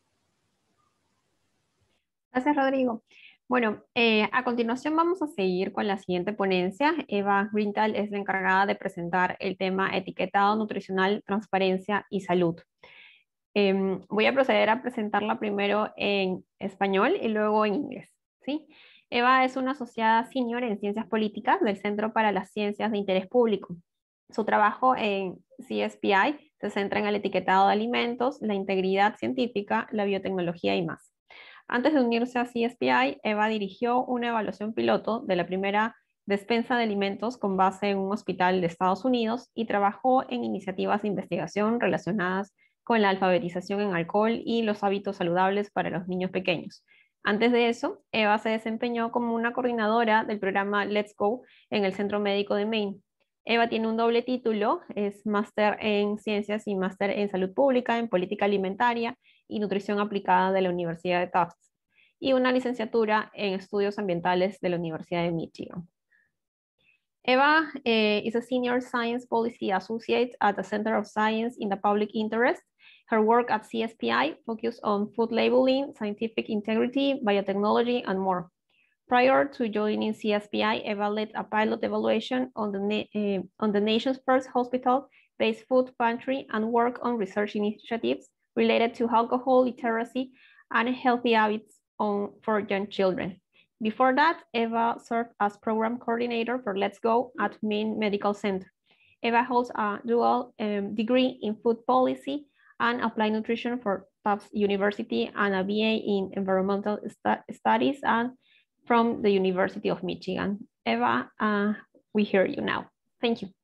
Gracias, Rodrigo. Bueno, a continuación vamos a seguir con la siguiente ponencia. Eva Greenthal es la encargada de presentar el tema etiquetado nutricional, transparencia y salud. Voy a proceder a presentarla primero en español y luego en inglés, ¿sí? Eva es una asociada senior en Ciencias Políticas del Centro para las Ciencias de Interés Público. Su trabajo en CSPI se centra en el etiquetado de alimentos, la integridad científica, la biotecnología y más. Antes de unirse a CSPI, Eva dirigió una evaluación piloto de la primera despensa de alimentos con base en un hospital de Estados Unidos y trabajó en iniciativas de investigación relacionadas con la alfabetización en alcohol y los hábitos saludables para los niños pequeños. Antes de eso, Eva se desempeñó como una coordinadora del programa Let's Go en el Centro Médico de Maine. Eva tiene un doble título, es máster en Ciencias y máster en Salud Pública, en Política Alimentaria y Nutrición Aplicada de la Universidad de Tufts, y una licenciatura en Estudios Ambientales de la Universidad de Michigan. Eva is a Senior Science Policy Associate at the Center of Science in the Public Interest. Her work at CSPI focused on food labeling, scientific integrity, biotechnology, and more. Prior to joining CSPI, Eva led a pilot evaluation on the nation's first hospital-based food pantry and worked on research initiatives related to alcohol literacy and healthy habits for young children. Before that, Eva served as program coordinator for Let's Go at Maine Medical Center. Eva holds a dual degree in food policy and applied nutrition for Tufts University and a BA in environmental studies and from the University of Michigan. Eva, we hear you now. Thank you.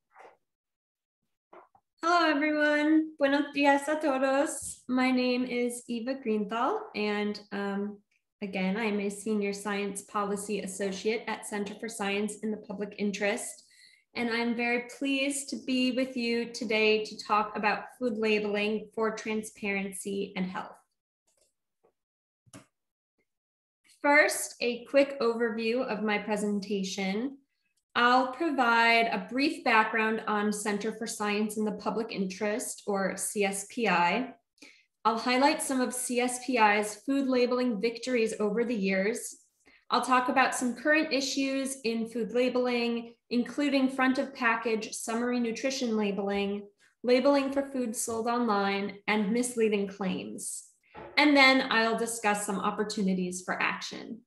Hello, everyone. Buenos días a todos. My name is Eva Greenthal, and again, I'm a Senior Science Policy Associate at Center for Science in the Public Interest. and I'm very pleased to be with you today to talk about food labeling for transparency and health. First, a quick overview of my presentation. I'll provide a brief background on Center for Science in the Public Interest, or CSPI. I'll highlight some of CSPI's food labeling victories over the years. I'll talk about some current issues in food labeling, including front of package summary nutrition labeling, labeling for food sold online, and misleading claims. And then I'll discuss some opportunities for action.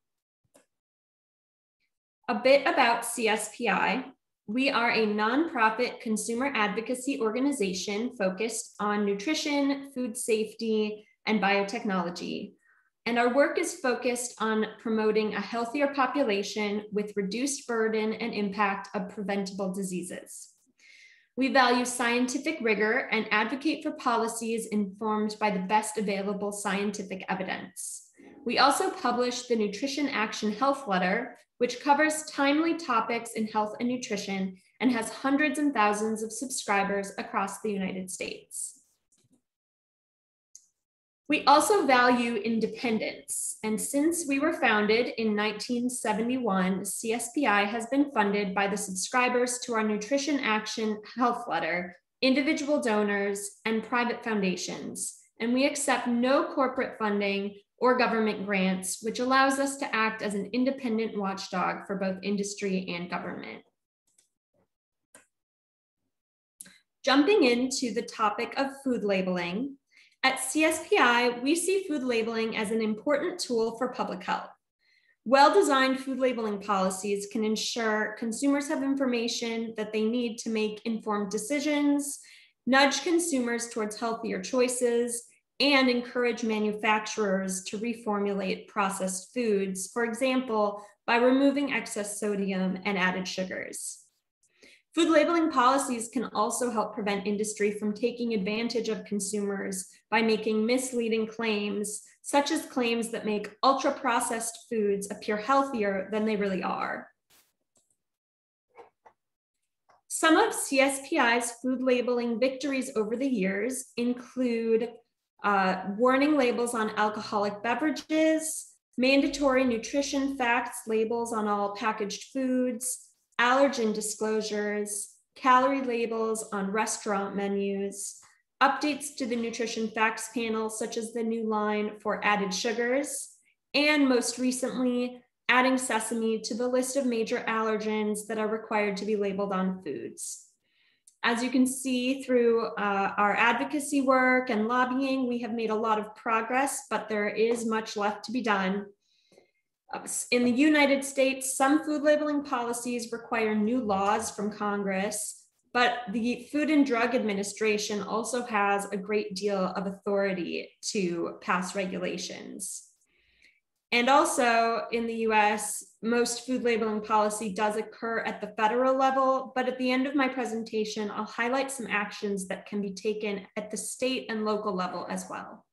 A bit about CSPI. We are a nonprofit consumer advocacy organization focused on nutrition, food safety, and biotechnology. And our work is focused on promoting a healthier population with reduced burden and impact of preventable diseases. We value scientific rigor and advocate for policies informed by the best available scientific evidence. We also publish the Nutrition Action Health Letter, which covers timely topics in health and nutrition and has hundreds and thousands of subscribers across the United States. We also value independence, and since we were founded in 1971, CSPI has been funded by the subscribers to our Nutrition Action Health Letter, individual donors, and private foundations, and we accept no corporate funding or government grants, which allows us to act as an independent watchdog for both industry and government. Jumping into the topic of food labeling, at CSPI, we see food labeling as an important tool for public health. Well-designed food labeling policies can ensure consumers have information that they need to make informed decisions, nudge consumers towards healthier choices, and encourage manufacturers to reformulate processed foods, for example, by removing excess sodium and added sugars. Food labeling policies can also help prevent industry from taking advantage of consumers by making misleading claims, such as claims that make ultra-processed foods appear healthier than they really are. Some of CSPI's food labeling victories over the years include warning labels on alcoholic beverages, mandatory nutrition facts labels on all packaged foods, allergen disclosures, calorie labels on restaurant menus, updates to the nutrition facts panel, such as the new line for added sugars, and most recently, adding sesame to the list of major allergens that are required to be labeled on foods. As you can see through our advocacy work and lobbying, we have made a lot of progress, but there is much left to be done. In the United States, some food labeling policies require new laws from Congress, but the Food and Drug Administration also has a great deal of authority to pass regulations. And also in the US, most food labeling policy does occur at the federal level, but at the end of my presentation, I'll highlight some actions that can be taken at the state and local level as well.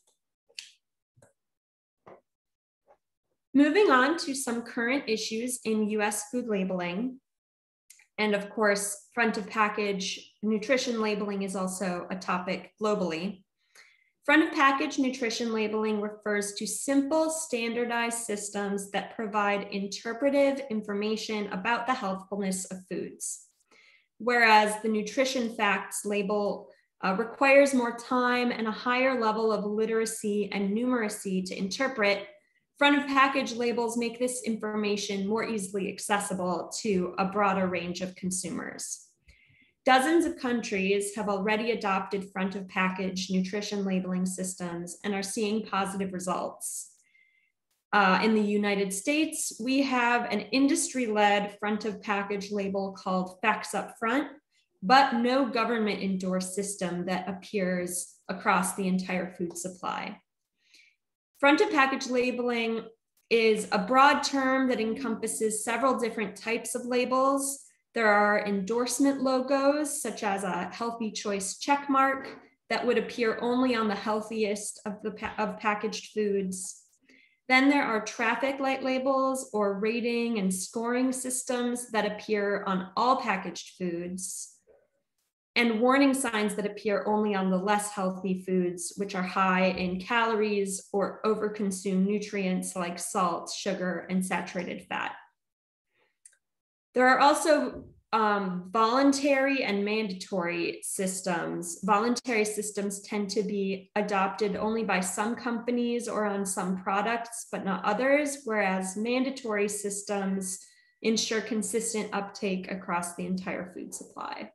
Moving on to some current issues in US food labeling. And of course, front of package nutrition labeling is also a topic globally. Front of package nutrition labeling refers to simple, standardized systems that provide interpretive information about the healthfulness of foods. Whereas the nutrition facts label requires more time and a higher level of literacy and numeracy to interpret, front of package labels make this information more easily accessible to a broader range of consumers. Dozens of countries have already adopted front of package nutrition labeling systems and are seeing positive results. In the United States, we have an industry-led front of package label called Facts Up Front, but no government endorsed system that appears across the entire food supply. Front of package labeling is a broad term that encompasses several different types of labels. There are endorsement logos, such as a healthy choice check mark that would appear only on the healthiest of packaged foods. Then there are traffic light labels or rating and scoring systems that appear on all packaged foods, and warning signs that appear only on the less healthy foods, which are high in calories or overconsume nutrients like salt, sugar, and saturated fat. There are also voluntary and mandatory systems. Voluntary systems tend to be adopted only by some companies or on some products, but not others, whereas mandatory systems ensure consistent uptake across the entire food supply.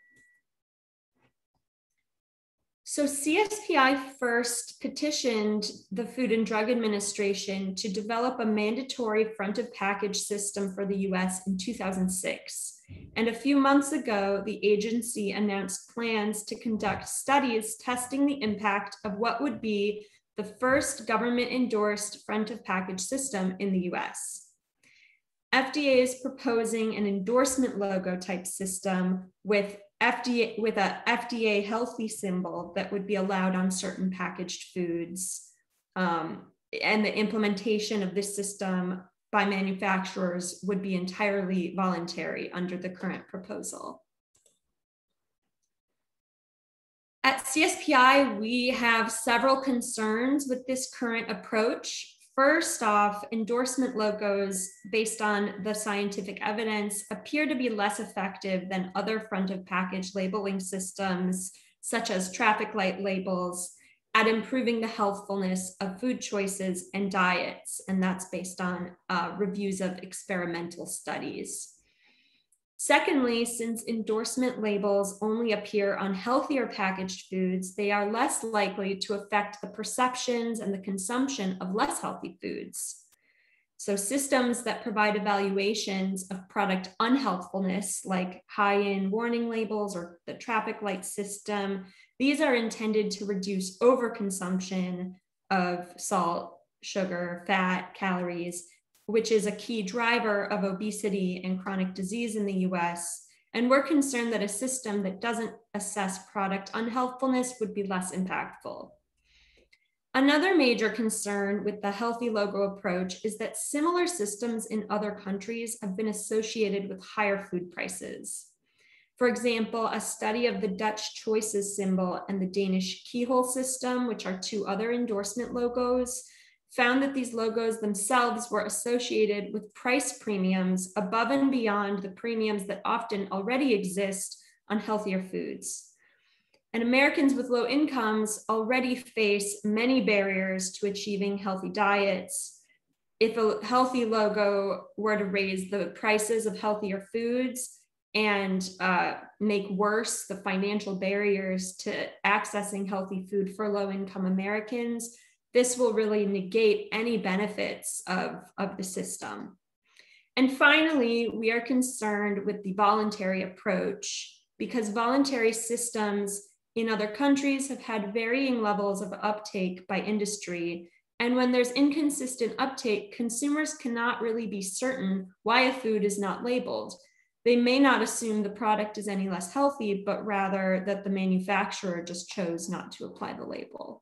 So CSPI first petitioned the Food and Drug Administration to develop a mandatory front of package system for the US in 2006. And a few months ago, the agency announced plans to conduct studies testing the impact of what would be the first government-endorsed front of package system in the US. FDA is proposing an endorsement logo type system with a FDA healthy symbol that would be allowed on certain packaged foods. And the implementation of this system by manufacturers would be entirely voluntary under the current proposal. At CSPI, we have several concerns with this current approach. First off, endorsement logos based on the scientific evidence appear to be less effective than other front of package labeling systems, such as traffic light labels, at improving the healthfulness of food choices and diets. And that's based on reviews of experimental studies. Secondly, since endorsement labels only appear on healthier packaged foods, they are less likely to affect the perceptions and the consumption of less healthy foods. So systems that provide evaluations of product unhealthfulness, like high-in warning labels or the traffic light system, these are intended to reduce overconsumption of salt, sugar, fat, calories, which is a key driver of obesity and chronic disease in the US. And we're concerned that a system that doesn't assess product unhealthfulness would be less impactful. Another major concern with the healthy logo approach is that similar systems in other countries have been associated with higher food prices. For example, a study of the Dutch Choices symbol and the Danish keyhole system, which are two other endorsement logos, found that these logos themselves were associated with price premiums above and beyond the premiums that often already exist on healthier foods. And Americans with low incomes already face many barriers to achieving healthy diets. If a healthy logo were to raise the prices of healthier foods and make worse the financial barriers to accessing healthy food for low-income Americans, this will really negate any benefits of the system. And finally, we are concerned with the voluntary approach because voluntary systems in other countries have had varying levels of uptake by industry. And when there's inconsistent uptake, consumers cannot really be certain why a food is not labeled. They may not assume the product is any less healthy, but rather that the manufacturer just chose not to apply the label.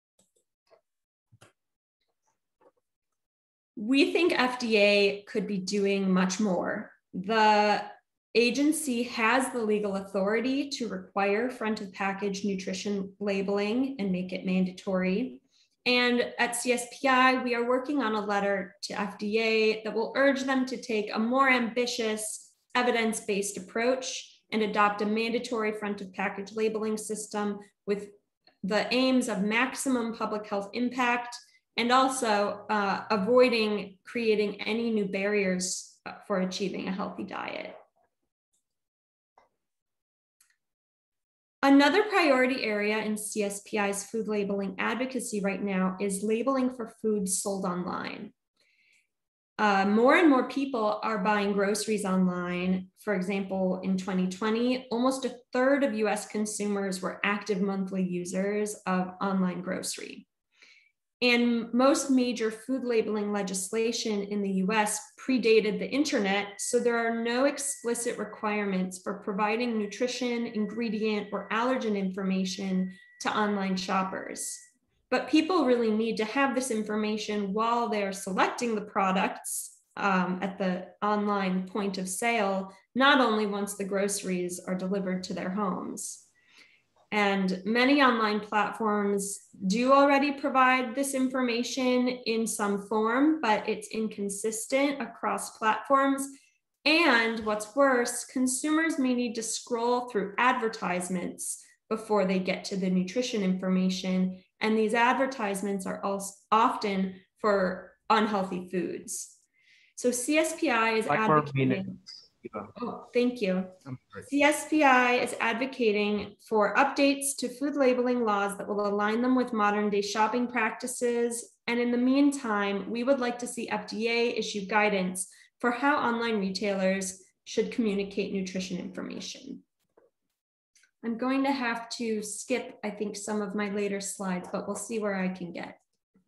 We think FDA could be doing much more. The agency has the legal authority to require front of package nutrition labeling and make it mandatory. And at CSPI, we are working on a letter to FDA that will urge them to take a more ambitious evidence-based approach and adopt a mandatory front of package labeling system with the aims of maximum public health impact and also avoiding creating any new barriers for achieving a healthy diet. Another priority area in CSPI's food labeling advocacy right now is labeling for foods sold online. More and more people are buying groceries online. For example, in 2020, almost a third of US consumers were active monthly users of online grocery. And most major food labeling legislation in the US predated the internet, so there are no explicit requirements for providing nutrition, ingredient, or allergen information to online shoppers. But people really need to have this information while they're selecting the products at the online point of sale, not only once the groceries are delivered to their homes. And many online platforms do already provide this information in some form, but it's inconsistent across platforms. And what's worse, consumers may need to scroll through advertisements before they get to the nutrition information. And these advertisements are also often for unhealthy foods. So CSPI is advocating. Oh, thank you. CSPI is advocating for updates to food labeling laws that will align them with modern day shopping practices. And in the meantime, we would like to see FDA issue guidance for how online retailers should communicate nutrition information. I'm going to have to skip, I think, some of my later slides, but we'll see where I can get.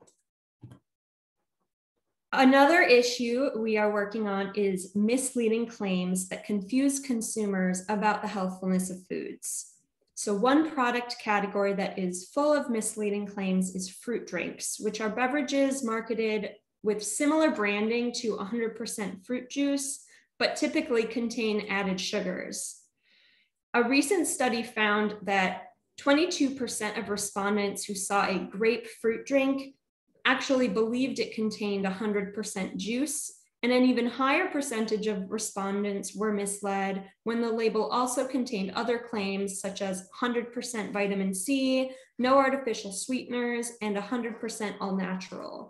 Another issue we are working on is misleading claims that confuse consumers about the healthfulness of foods. So one product category that is full of misleading claims is fruit drinks, which are beverages marketed with similar branding to 100% fruit juice, but typically contain added sugars. A recent study found that 22% of respondents who saw a grapefruit drink actually believed it contained 100% juice, and an even higher percentage of respondents were misled when the label also contained other claims such as 100% vitamin C, no artificial sweeteners, and 100% all natural.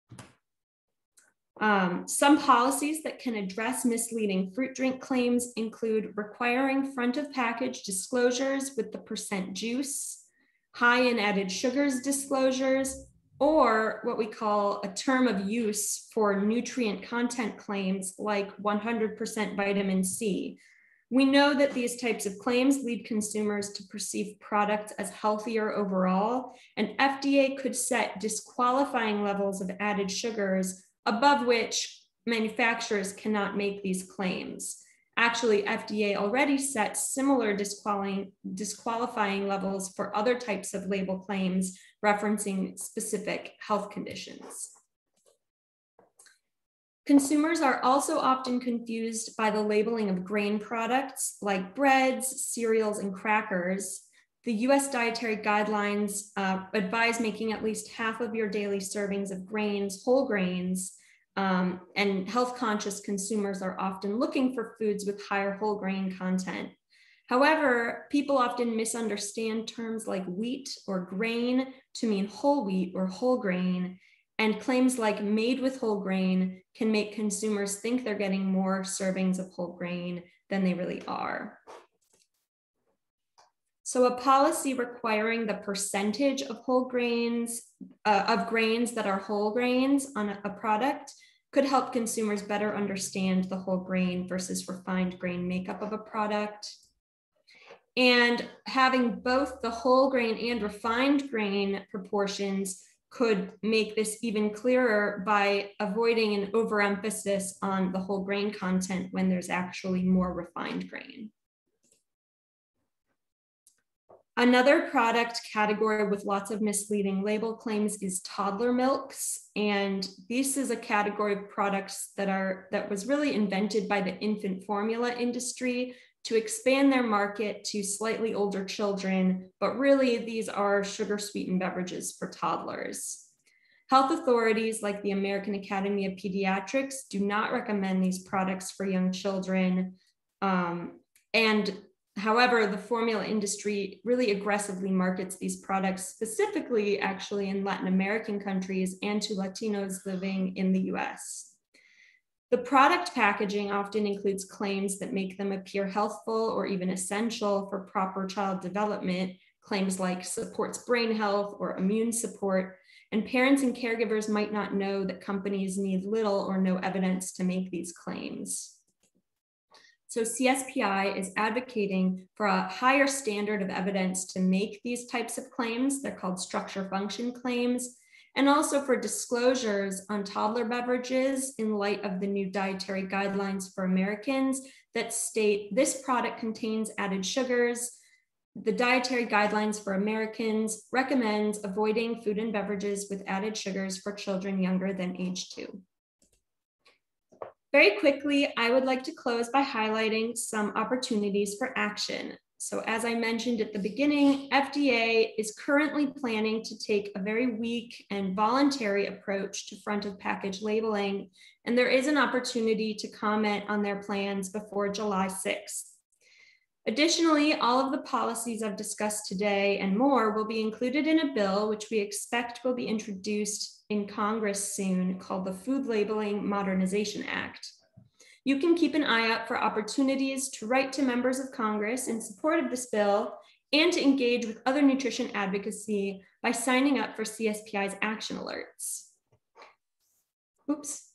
Some policies that can address misleading fruit drink claims include requiring front of package disclosures with the percent juice, high in added sugars disclosures, or what we call a term of use for nutrient content claims like 100% vitamin C. We know that these types of claims lead consumers to perceive products as healthier overall, and FDA could set disqualifying levels of added sugars above which manufacturers cannot make these claims. Actually, FDA already sets similar disqualifying levels for other types of label claims referencing specific health conditions. Consumers are also often confused by the labeling of grain products like breads, cereals, and crackers. The US dietary guidelines advise making at least half of your daily servings of grains, whole grains, and health-conscious consumers are often looking for foods with higher whole grain content. However, people often misunderstand terms like wheat or grain to mean whole wheat or whole grain, and claims like made with whole grain can make consumers think they're getting more servings of whole grain than they really are. So a policy requiring the percentage of whole grains, of grains that are whole grains on a product could help consumers better understand the whole grain versus refined grain makeup of a product. And having both the whole grain and refined grain proportions could make this even clearer by avoiding an overemphasis on the whole grain content when there's actually more refined grain. Another product category with lots of misleading label claims is toddler milks. And this is a category of products that was really invented by the infant formula industry to expand their market to slightly older children, but really these are sugar sweetened beverages for toddlers. Health authorities like the American Academy of Pediatrics do not recommend these products for young children. However, the formula industry really aggressively markets these products, specifically actually in Latin American countries and to Latinos living in the US. The product packaging often includes claims that make them appear healthful or even essential for proper child development, claims like supports brain health or immune support, and parents and caregivers might not know that companies need little or no evidence to make these claims. So CSPI is advocating for a higher standard of evidence to make these types of claims. They're called structure function claims, and also for disclosures on toddler beverages in light of the new dietary guidelines for Americans that state this product contains added sugars, the Dietary Guidelines for Americans recommends avoiding food and beverages with added sugars for children younger than age 2. Very quickly, I would like to close by highlighting some opportunities for action. So as I mentioned at the beginning, FDA is currently planning to take a very weak and voluntary approach to front of package labeling, and there is an opportunity to comment on their plans before July 6th. Additionally, all of the policies I've discussed today and more will be included in a bill which we expect will be introduced in Congress soon, called the Food Labeling Modernization Act. You can keep an eye out for opportunities to write to members of Congress in support of this bill and to engage with other nutrition advocacy by signing up for CSPI's action alerts. Oops.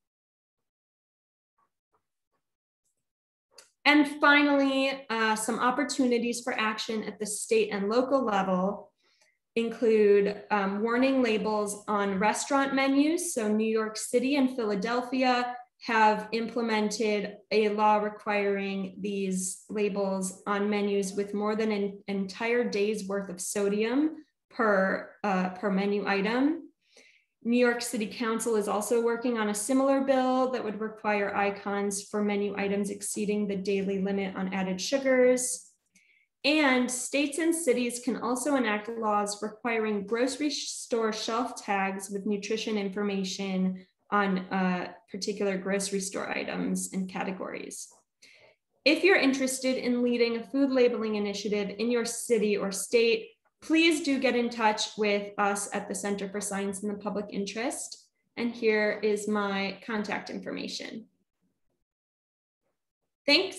And finally, some opportunities for action at the state and local level include warning labels on restaurant menus. So New York City and Philadelphia have implemented a law requiring these labels on menus with more than an entire day's worth of sodium per menu item. New York City Council is also working on a similar bill that would require icons for menu items exceeding the daily limit on added sugars. And states and cities can also enact laws requiring grocery store shelf tags with nutrition information on particular grocery store items and categories. If you're interested in leading a food labeling initiative in your city or state, please do get in touch with us at the Center for Science in the Public Interest. And here is my contact information. Thanks.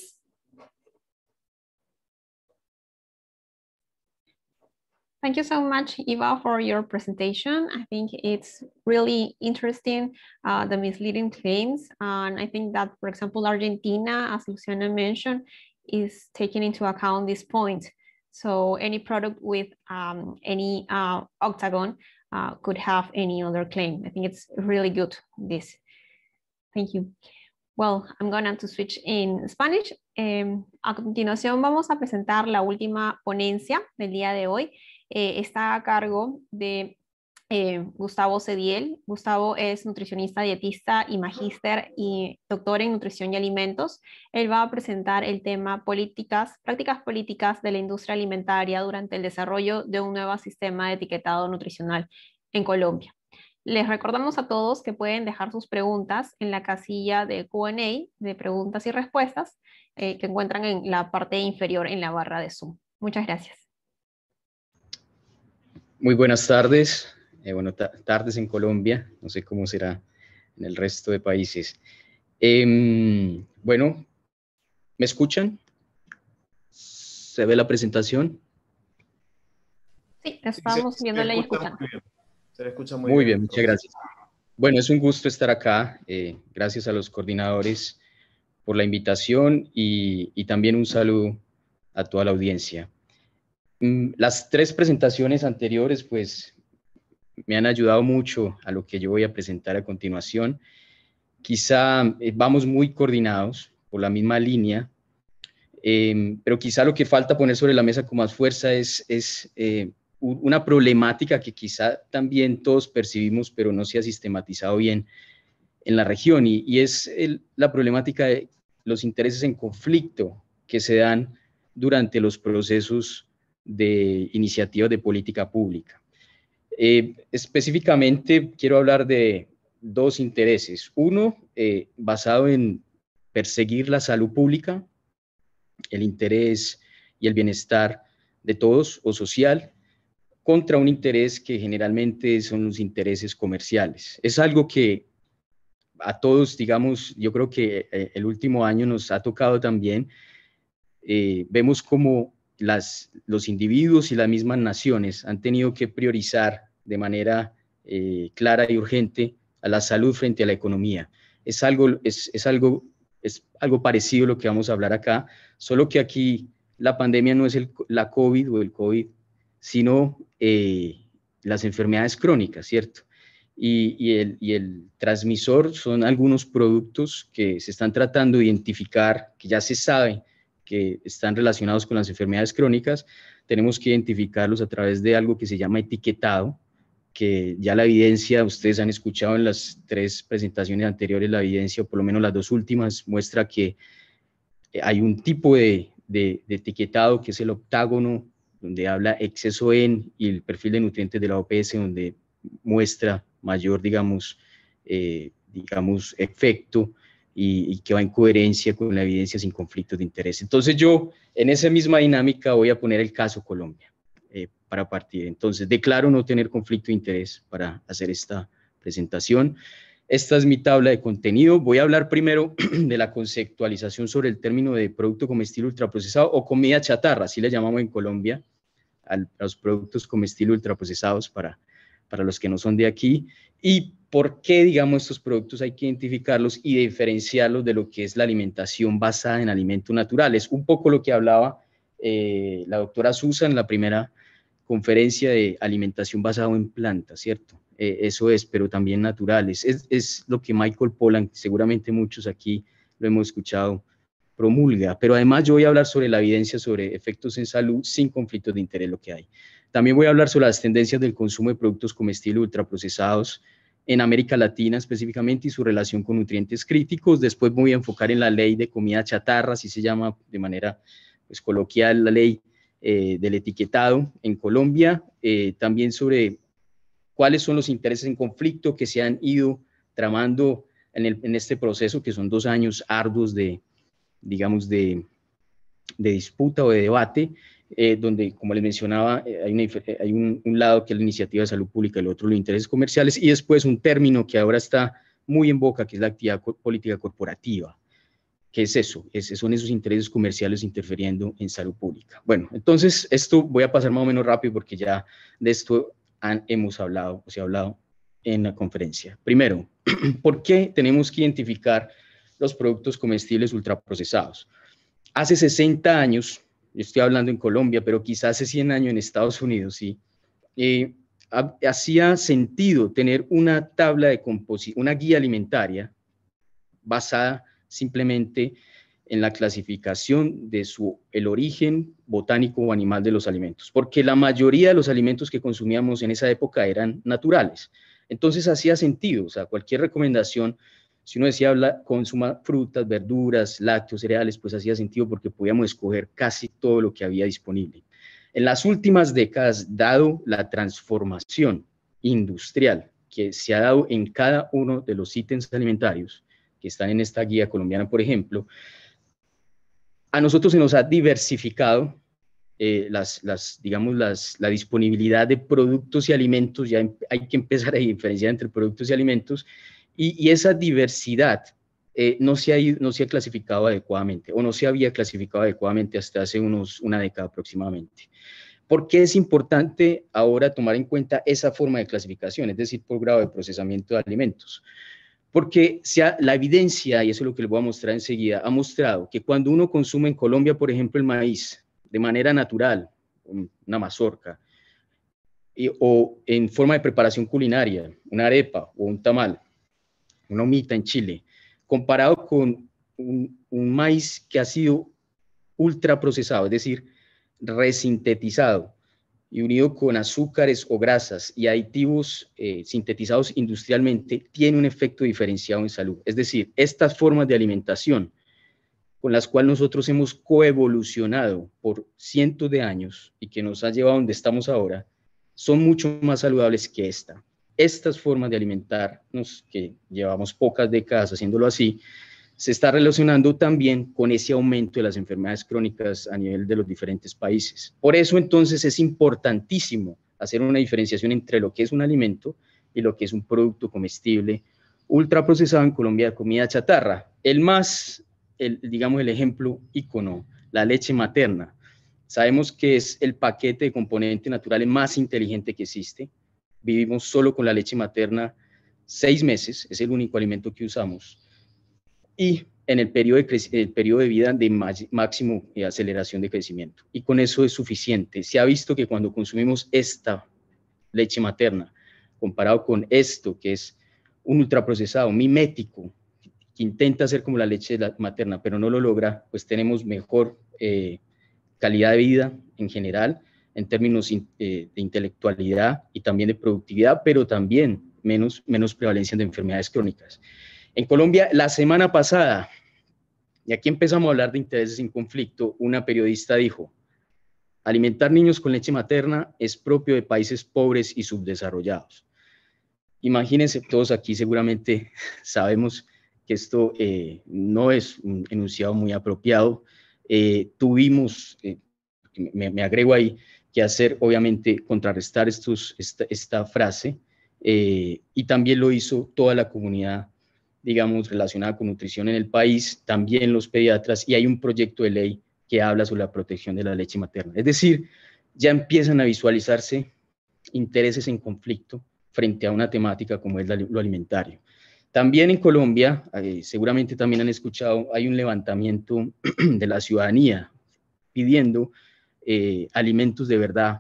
Thank you so much, Eva, for your presentation. I think it's really interesting, the misleading claims. And I think that, for example, Argentina, as Luciana mentioned, is taking into account this point. So any product with any octagon could have any other claim. I think it's really good, this. Thank you. Well, I'm going to switch in Spanish. A continuación vamos a presentar la última ponencia del día de hoy. Está a cargo de Gustavo Cediel. Gustavo es nutricionista, dietista y magíster y doctor en nutrición y alimentos. Él va a presentar el tema prácticas políticas de la industria alimentaria durante el desarrollo de un nuevo sistema de etiquetado nutricional en Colombia. Les recordamos a todos que pueden dejar sus preguntas en la casilla de Q&A, de preguntas y respuestas, que encuentran en la parte inferior en la barra de Zoom. Muchas gracias. Muy buenas tardes. Tardes en Colombia, no sé cómo será en el resto de países. Bueno, ¿me escuchan? ¿Se ve la presentación? Sí, estamos viéndola y escuchando. Se le escucha muy bien, muchas gracias. Bueno, es un gusto estar acá. Gracias a los coordinadores por la invitación y también un saludo a toda la audiencia. Las tres presentaciones anteriores, pues, me han ayudado mucho a lo que yo voy a presentar a continuación. Quizá vamos muy coordinados por la misma línea, pero quizá lo que falta poner sobre la mesa con más fuerza es una problemática que quizá también todos percibimos, pero no se ha sistematizado bien en la región, y es la problemática de los intereses en conflicto que se dan durante los procesos de iniciativa de política pública. Específicamente quiero hablar de dos intereses. Uno, basado en perseguir la salud pública, el interés y el bienestar de todos o social, contra un interés que generalmente son los intereses comerciales. Es algo que a todos, digamos, yo creo que el último año nos ha tocado también. Vemos cómo los individuos y las mismas naciones han tenido que priorizar de manera clara y urgente a la salud frente a la economía. Es algo parecido a lo que vamos a hablar acá, solo que aquí la pandemia no es la COVID o el COVID, sino las enfermedades crónicas, ¿cierto? Y el transmisor son algunos productos que se están tratando de identificar, que ya se sabe que están relacionados con las enfermedades crónicas, tenemos que identificarlos a través de algo que se llama etiquetado, que ya la evidencia, ustedes han escuchado en las 3 presentaciones anteriores, la evidencia, o por lo menos las 2 últimas, muestra que hay un tipo de etiquetado que es el octágono, donde habla exceso en, y el perfil de nutrientes de la OPS, donde muestra mayor, digamos, efecto y que va en coherencia con la evidencia sin conflictos de interés. Entonces yo, en esa misma dinámica, voy a poner el caso Colombia para partir. Entonces, declaro no tener conflicto de interés para hacer esta presentación. Esta es mi tabla de contenido. Voy a hablar primero de la conceptualización sobre el término de producto comestible ultraprocesado o comida chatarra, así le llamamos en Colombia a los productos comestibles ultraprocesados para los que no son de aquí, y por qué, digamos, estos productos hay que identificarlos y diferenciarlos de lo que es la alimentación basada en alimentos naturales. Un poco lo que hablaba la doctora Susan en la primera conferencia de alimentación basada en plantas, ¿cierto? Eso es, pero también naturales. Es lo que Michael Pollan, seguramente muchos aquí lo hemos escuchado, promulga, pero además yo voy a hablar sobre la evidencia sobre efectos en salud sin conflictos de interés, lo que hay. También voy a hablar sobre las tendencias del consumo de productos comestibles ultraprocesados en América Latina específicamente y su relación con nutrientes críticos. Después me voy a enfocar en la ley de comida chatarra, así se llama de manera pues, coloquial la ley del etiquetado en Colombia. También sobre cuáles son los intereses en conflicto que se han ido tramando en este proceso, que son 2 años arduos de, digamos, de disputa o de debate, donde, como les mencionaba, hay un lado que es la iniciativa de salud pública, el otro los intereses comerciales, y después un término que ahora está muy en boca, que es la actividad política corporativa. ¿Qué es eso? Son esos intereses comerciales interfiriendo en salud pública. Bueno, entonces esto voy a pasar más o menos rápido porque ya de esto hemos hablado, o se ha hablado en la conferencia. Primero, ¿por qué tenemos que identificar los productos comestibles ultraprocesados? Hace 60 años, yo estoy hablando en Colombia, pero quizás hace 100 años en Estados Unidos, sí, hacía sentido tener una tabla de composición, una guía alimentaria basada simplemente en la clasificación de el origen botánico o animal de los alimentos, porque la mayoría de los alimentos que consumíamos en esa época eran naturales. Entonces hacía sentido, o sea, cualquier recomendación, si uno decía consuma frutas, verduras, lácteos, cereales, pues hacía sentido porque podíamos escoger casi todo lo que había disponible. En las últimas décadas, dado la transformación industrial que se ha dado en cada uno de los ítems alimentarios que están en esta guía colombiana, por ejemplo, a nosotros se nos ha diversificado la disponibilidad de productos y alimentos. Ya hay que empezar a diferenciar entre productos y alimentos, y esa diversidad no se ha clasificado adecuadamente, o no se había clasificado adecuadamente hasta hace una década aproximadamente. ¿Por qué es importante ahora tomar en cuenta esa forma de clasificación, es decir, por grado de procesamiento de alimentos? Porque la evidencia, y eso es lo que les voy a mostrar enseguida, ha mostrado que cuando uno consume en Colombia, por ejemplo, el maíz de manera natural, una mazorca, o en forma de preparación culinaria, una arepa o un tamal, una humita en Chile, comparado con un maíz que ha sido ultraprocesado, es decir, resintetizado y unido con azúcares o grasas y aditivos sintetizados industrialmente, tiene un efecto diferenciado en salud. Es decir, estas formas de alimentación con las cuales nosotros hemos coevolucionado por cientos de años y que nos ha llevado a donde estamos ahora, son mucho más saludables que esta. Estas formas de alimentarnos, que llevamos pocas décadas haciéndolo así, se está relacionando también con ese aumento de las enfermedades crónicas a nivel de los diferentes países. Por eso, entonces, es importantísimo hacer una diferenciación entre lo que es un alimento y lo que es un producto comestible ultraprocesado, en Colombia, comida chatarra. Digamos, el ejemplo ícono, la leche materna. Sabemos que es el paquete de componentes naturales más inteligente que existe. Vivimos solo con la leche materna 6 meses, es el único alimento que usamos. Y en el periodo de vida de máximo aceleración de crecimiento. Y con eso es suficiente. Se ha visto que cuando consumimos esta leche materna, comparado con esto, que es un ultraprocesado mimético, que intenta ser como la leche materna, pero no lo logra, pues tenemos mejor calidad de vida en general, en términos de intelectualidad y también de productividad, pero también menos prevalencia de enfermedades crónicas. En Colombia, la semana pasada, y aquí empezamos a hablar de intereses en conflicto, una periodista dijo: alimentar niños con leche materna es propio de países pobres y subdesarrollados. Imagínense, todos aquí seguramente sabemos que esto no es un enunciado muy apropiado. Tuvimos, me agrego ahí, que hacer, obviamente, contrarrestar esta frase, y también lo hizo toda la comunidad, digamos, relacionada con nutrición en el país, también los pediatras, y hay un proyecto de ley que habla sobre la protección de la leche materna. Es decir, ya empiezan a visualizarse intereses en conflicto frente a una temática como es lo alimentario. También en Colombia, seguramente también han escuchado, hay un levantamiento de la ciudadanía pidiendo alimentos de verdad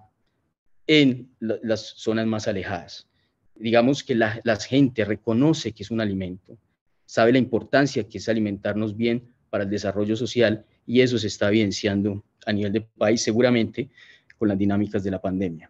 en las zonas más alejadas. Digamos que la gente reconoce que es un alimento, sabe la importancia que es alimentarnos bien para el desarrollo social, y eso se está evidenciando a nivel de país, seguramente con las dinámicas de la pandemia.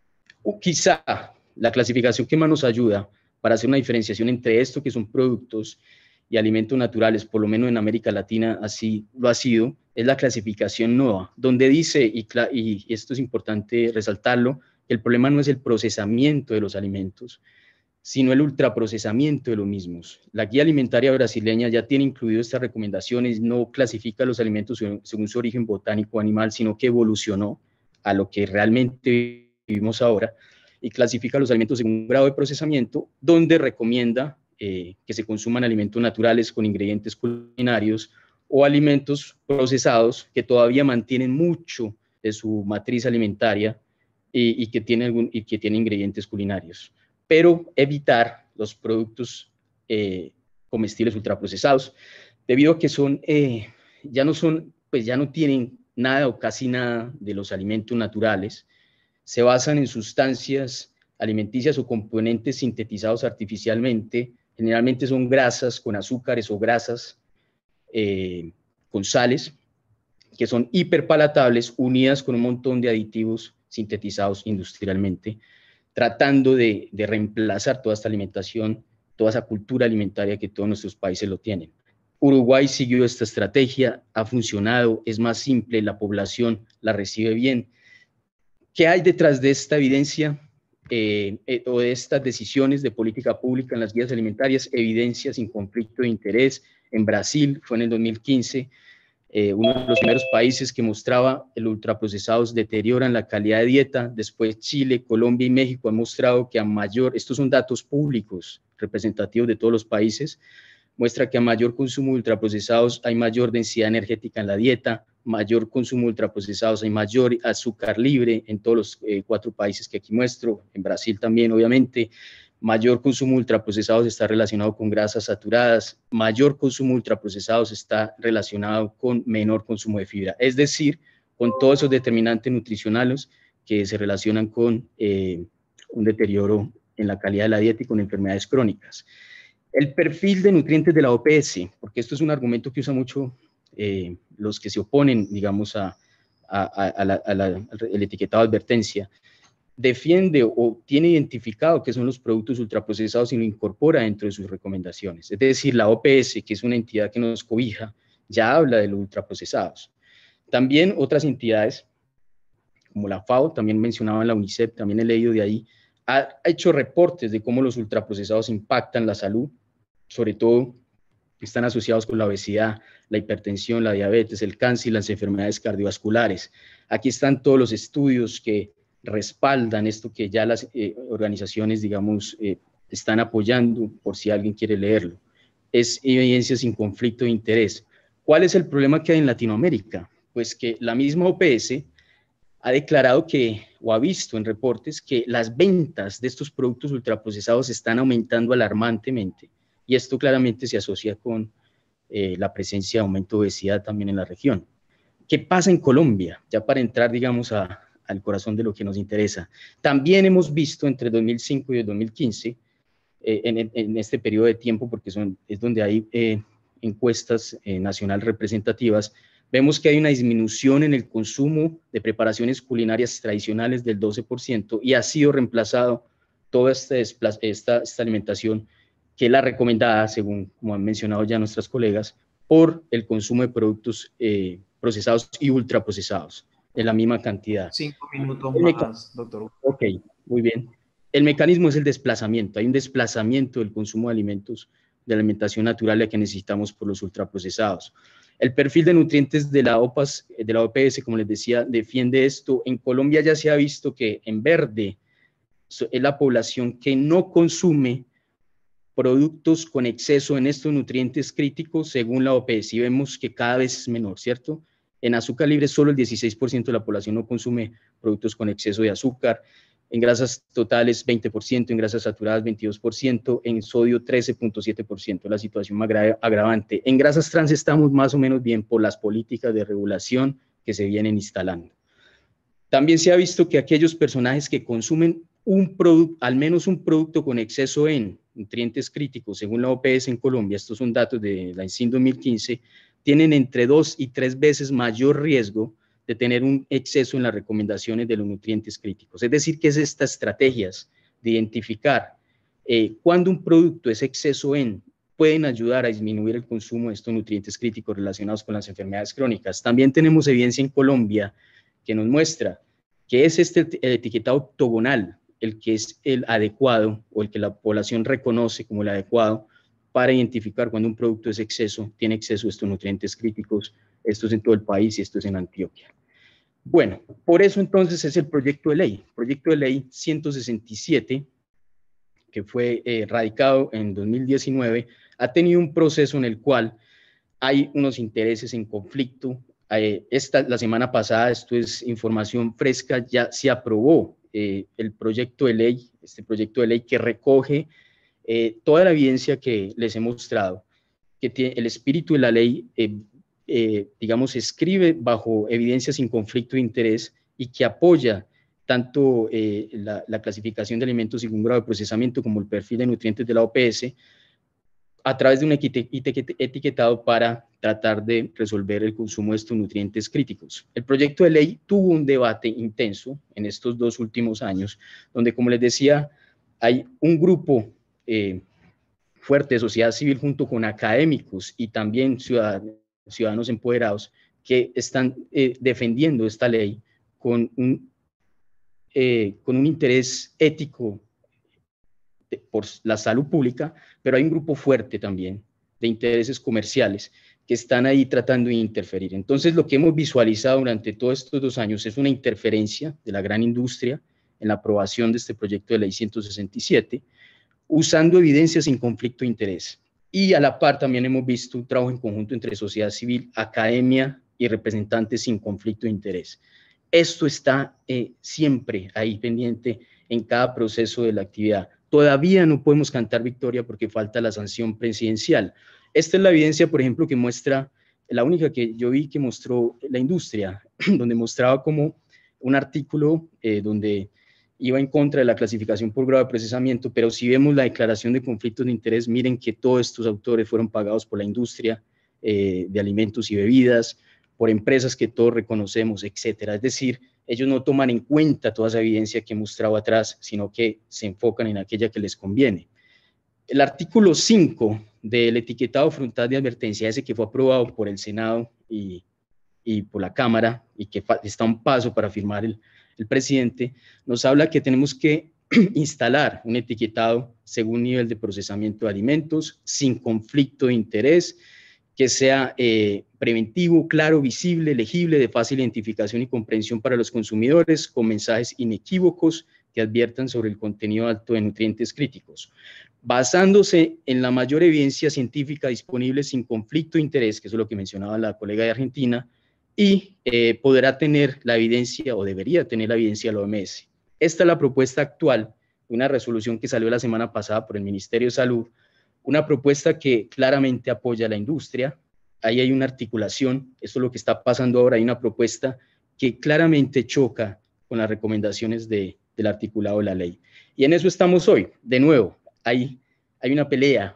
O quizá la clasificación que más nos ayuda para hacer una diferenciación entre esto que son productos y alimentos naturales, por lo menos en América Latina así lo ha sido, es la clasificación NOA, donde dice, y esto es importante resaltarlo, que el problema no es el procesamiento de los alimentos, sino el ultraprocesamiento de los mismos. La guía alimentaria brasileña ya tiene incluido estas recomendaciones, no clasifica los alimentos según su origen botánico o animal, sino que evolucionó a lo que realmente vivimos ahora, y clasifica los alimentos según un grado de procesamiento, donde recomienda que se consuman alimentos naturales con ingredientes culinarios o alimentos procesados que todavía mantienen mucho de su matriz alimentaria y que tienen ingredientes culinarios, pero evitar los productos comestibles ultraprocesados, debido a que ya no tienen nada o casi nada de los alimentos naturales, se basan en sustancias alimenticias o componentes sintetizados artificialmente, generalmente son grasas con azúcares o grasas con sales, que son hiperpalatables, unidas con un montón de aditivos sintetizados industrialmente, tratando de reemplazar toda esta alimentación, toda esa cultura alimentaria que todos nuestros países lo tienen. Uruguay siguió esta estrategia, ha funcionado, es más simple, la población la recibe bien. ¿Qué hay detrás de esta evidencia o de estas decisiones de política pública en las guías alimentarias? Evidencia sin conflicto de interés. En Brasil fue en el 2015 uno de los primeros países que mostraba que los ultraprocesados deterioran la calidad de dieta. Después Chile, Colombia y México han mostrado que estos son datos públicos representativos de todos los países, muestra que a mayor consumo de ultraprocesados hay mayor densidad energética en la dieta, mayor consumo de ultraprocesados hay mayor azúcar libre en todos los 4 países que aquí muestro, en Brasil también obviamente. Mayor consumo de ultraprocesados está relacionado con grasas saturadas, mayor consumo de ultraprocesados está relacionado con menor consumo de fibra, es decir, con todos esos determinantes nutricionales que se relacionan con un deterioro en la calidad de la dieta y con enfermedades crónicas. El perfil de nutrientes de la OPS, porque esto es un argumento que usa mucho los que se oponen, digamos, al etiquetado de advertencia, defiende o tiene identificado qué son los productos ultraprocesados y lo incorpora dentro de sus recomendaciones. Es decir, la OPS, que es una entidad que nos cobija, ya habla de los ultraprocesados. También otras entidades, como la FAO, también mencionaban la UNICEF, también he leído de ahí, ha hecho reportes de cómo los ultraprocesados impactan la salud, sobre todo están asociados con la obesidad, la hipertensión, la diabetes, el cáncer y las enfermedades cardiovasculares. Aquí están todos los estudios que respaldan esto que ya las organizaciones, digamos, están apoyando, por si alguien quiere leerlo. Es evidencia sin conflicto de interés. ¿Cuál es el problema que hay en Latinoamérica? Pues que la misma OPS ha declarado o ha visto en reportes que las ventas de estos productos ultraprocesados están aumentando alarmantemente, y esto claramente se asocia con la presencia de aumento de obesidad también en la región. ¿Qué pasa en Colombia? Ya para entrar, digamos, al corazón de lo que nos interesa. También hemos visto entre 2005 y el 2015 en este periodo de tiempo, porque es donde hay encuestas nacionales representativas, vemos que hay una disminución en el consumo de preparaciones culinarias tradicionales del 12% y ha sido reemplazado toda esta alimentación, que es la recomendada, según como han mencionado ya nuestras colegas, por el consumo de productos procesados y ultraprocesados en la misma cantidad. 5 minutos más, doctor. Ok, muy bien. El mecanismo es el desplazamiento. Hay un desplazamiento del consumo de alimentos, de alimentación natural, la que necesitamos por los ultraprocesados. El perfil de nutrientes de la OPS, como les decía, defiende esto. En Colombia ya se ha visto que en verde es la población que no consume productos con exceso en estos nutrientes críticos según la OPS, y vemos que cada vez es menor, ¿cierto? En azúcar libre solo el 16% de la población no consume productos con exceso de azúcar, en grasas totales 20%, en grasas saturadas 22%, en sodio 13.7%, la situación más agravante. En grasas trans estamos más o menos bien por las políticas de regulación que se vienen instalando. También se ha visto que aquellos personajes que consumen al menos un producto con exceso en nutrientes críticos, según la OPS en Colombia, estos son datos de la INSIN 2015, tienen entre 2 y 3 veces mayor riesgo de tener un exceso en las recomendaciones de los nutrientes críticos. Es decir, que es estas estrategias de identificar cuando un producto es exceso en, pueden ayudar a disminuir el consumo de estos nutrientes críticos relacionados con las enfermedades crónicas. También tenemos evidencia en Colombia que nos muestra que es el etiquetado octogonal, el que es el adecuado o el que la población reconoce como el adecuado para identificar cuando un producto es exceso, tiene exceso de estos nutrientes críticos. Esto es en todo el país y esto es en Antioquia. Bueno, por eso entonces es el proyecto de ley 167, que fue radicado en 2019, ha tenido un proceso en el cual hay unos intereses en conflicto. La semana pasada, esto es información fresca, ya se aprobó el proyecto de ley, este proyecto de ley que recoge toda la evidencia que les he mostrado, que tiene el espíritu de la ley, digamos, escribe bajo evidencia sin conflicto de interés y que apoya tanto la clasificación de alimentos según grado de procesamiento como el perfil de nutrientes de la OPS, a través de un etiquetado para tratar de resolver el consumo de estos nutrientes críticos. El proyecto de ley tuvo un debate intenso en estos 2 últimos años, donde, como les decía, hay un grupo fuerte de sociedad civil junto con académicos y también ciudadanos empoderados que están defendiendo esta ley con un interés ético por la salud pública, pero hay un grupo fuerte también de intereses comerciales que están ahí tratando de interferir. Entonces, lo que hemos visualizado durante todos estos 2 años es una interferencia de la gran industria en la aprobación de este proyecto de ley 167, usando evidencias sin conflicto de interés. Y a la par también hemos visto un trabajo en conjunto entre sociedad civil, academia y representantes sin conflicto de interés. Esto está siempre ahí pendiente en cada proceso de la actividad. Todavía no podemos cantar victoria porque falta la sanción presidencial. Esta es la evidencia, por ejemplo, que muestra, la única que yo vi que mostró la industria, donde mostraba como un artículo donde iba en contra de la clasificación por grado de procesamiento, pero si vemos la declaración de conflictos de interés, miren que todos estos autores fueron pagados por la industria de alimentos y bebidas, por empresas que todos reconocemos, etcétera. Es decir, ellos no toman en cuenta toda esa evidencia que he mostrado atrás, sino que se enfocan en aquella que les conviene. El artículo 5 del etiquetado frontal de advertencia, ese que fue aprobado por el Senado y por la Cámara y que está a un paso para firmar el presidente, nos habla que tenemos que instalar un etiquetado según nivel de procesamiento de alimentos, sin conflicto de interés, que sea preventivo, claro, visible, legible, de fácil identificación y comprensión para los consumidores, con mensajes inequívocos que adviertan sobre el contenido alto de nutrientes críticos, basándose en la mayor evidencia científica disponible sin conflicto de interés, que es lo que mencionaba la colega de Argentina, y podrá tener la evidencia, o debería tener la evidencia de la OMS. Esta es la propuesta actual, una resolución que salió la semana pasada por el Ministerio de Salud, una propuesta que claramente apoya a la industria. Ahí hay una articulación, esto es lo que está pasando ahora, hay una propuesta que claramente choca con las recomendaciones del articulado de la ley. Y en eso estamos hoy. De nuevo, hay hay una pelea,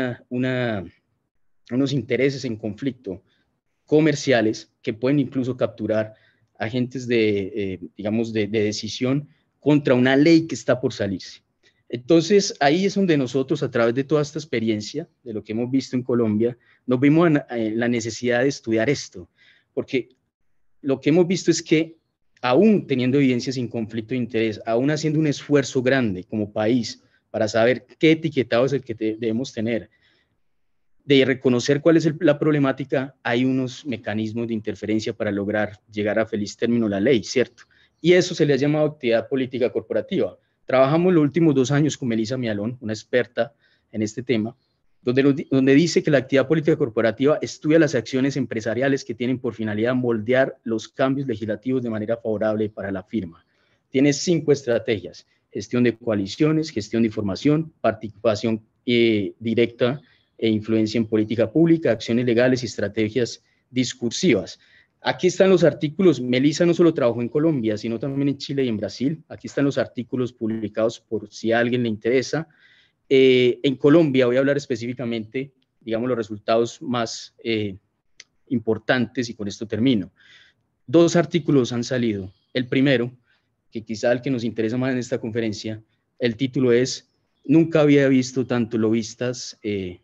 unos intereses en conflicto comerciales que pueden incluso capturar agentes digamos, de decisión contra una ley que está por salirse. Entonces, ahí es donde nosotros, a través de toda esta experiencia, de lo que hemos visto en Colombia, nos vimos en la necesidad de estudiar esto, porque lo que hemos visto es que, aún teniendo evidencias sin conflicto de interés, aún haciendo un esfuerzo grande como país para saber qué etiquetado es el que debemos tener, de reconocer cuál es la problemática, hay unos mecanismos de interferencia para lograr llegar a feliz término la ley, ¿cierto? Y eso se le ha llamado actividad política corporativa. Trabajamos los últimos 2 años con Melissa Mialón, una experta en este tema, donde dice que la actividad política corporativa estudia las acciones empresariales que tienen por finalidad moldear los cambios legislativos de manera favorable para la firma. Tiene 5 estrategias: gestión de coaliciones, gestión de información, participación directa e influencia en política pública, acciones legales y estrategias discursivas. Aquí están los artículos. Melissa no solo trabajó en Colombia, sino también en Chile y en Brasil. Aquí están los artículos publicados por si a alguien le interesa. En Colombia voy a hablar específicamente, digamos, los resultados más importantes, y con esto termino. 2 artículos han salido. El primero, que quizá el que nos interesa más en esta conferencia, el título es "Nunca había visto tanto lobistas,